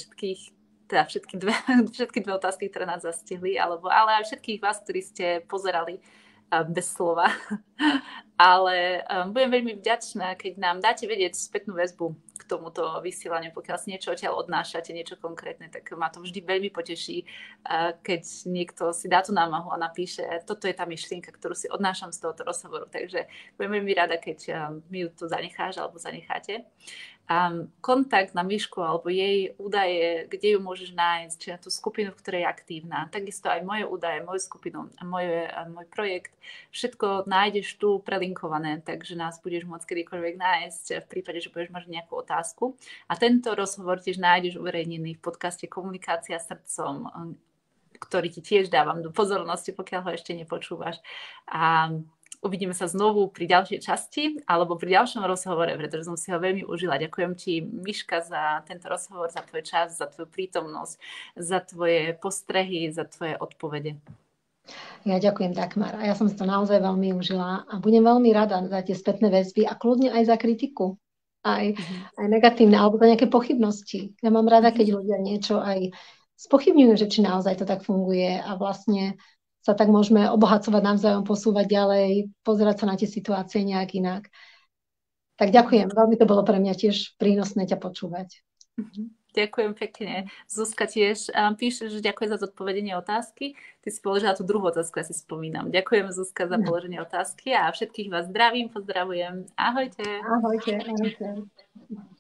všetky dve otázky, ktoré nás zastihli, ale aj všetkých vás, ktorí ste pozerali bez slova. Ale budem veľmi vďačná, keď nám dáte vedieť spätnú väzbu k tomuto vysielaniu, pokiaľ si niečo odtiaľ odnášate, niečo konkrétne, tak ma to vždy veľmi poteší, keď niekto si dá tú námahu a napíše, toto je tá myšlienka, ktorú si odnášam z tohoto rozhovoru. Takže budem veľmi rada, keď mi ju tu zanecháš alebo zanecháte. Kontakt na Mišku alebo jej údaje, kde ju môžeš nájsť, či na tú skupinu, v ktorej je aktívna. Takisto aj moje údaje, moju skupinu a môj projekt. Všetko nájdeš tu prelinkované, takže nás budeš môcť kedykoľvek nájsť v prípade, že budeš mať nejakú otázku. A tento rozhovor tiež nájdeš uverejnený v podcaste Komunikácia srdcom, ktorý ti tiež dávam do pozornosti, pokiaľ ho ešte nepočúvaš. A uvidíme sa znovu pri ďalšej časti alebo pri ďalšom rozhovore, pretože som si ho veľmi užila. Ďakujem ti, Miška, za tento rozhovor, za tvoj čas, za tvoju prítomnosť, za tvoje postrehy, za tvoje odpovede. Ja ďakujem, Dagmar. A ja som si to naozaj veľmi užila a budem veľmi rada za tie spätné väzby a kľudne aj za kritiku. Aj negatívne, alebo za nejaké pochybnosti. Ja mám rada, keď ľudia niečo aj spochybňujú, že či naozaj to tak funguje a vlastne sa tak môžeme obohacovať navzájom, posúvať ďalej, pozerať sa na tie situácie nejak inak. Tak ďakujem, veľmi to bolo pre mňa tiež prínosné ťa počúvať. Ďakujem pekne. Zuzka tiež píše, že ďakujem za zodpovedenie otázky. Ty si položila tú druhú otázku, ja si spomínam. Ďakujem, Zuzka, za položenie otázky a všetkých vás zdravím, pozdravujem. Ahojte. Ahojte.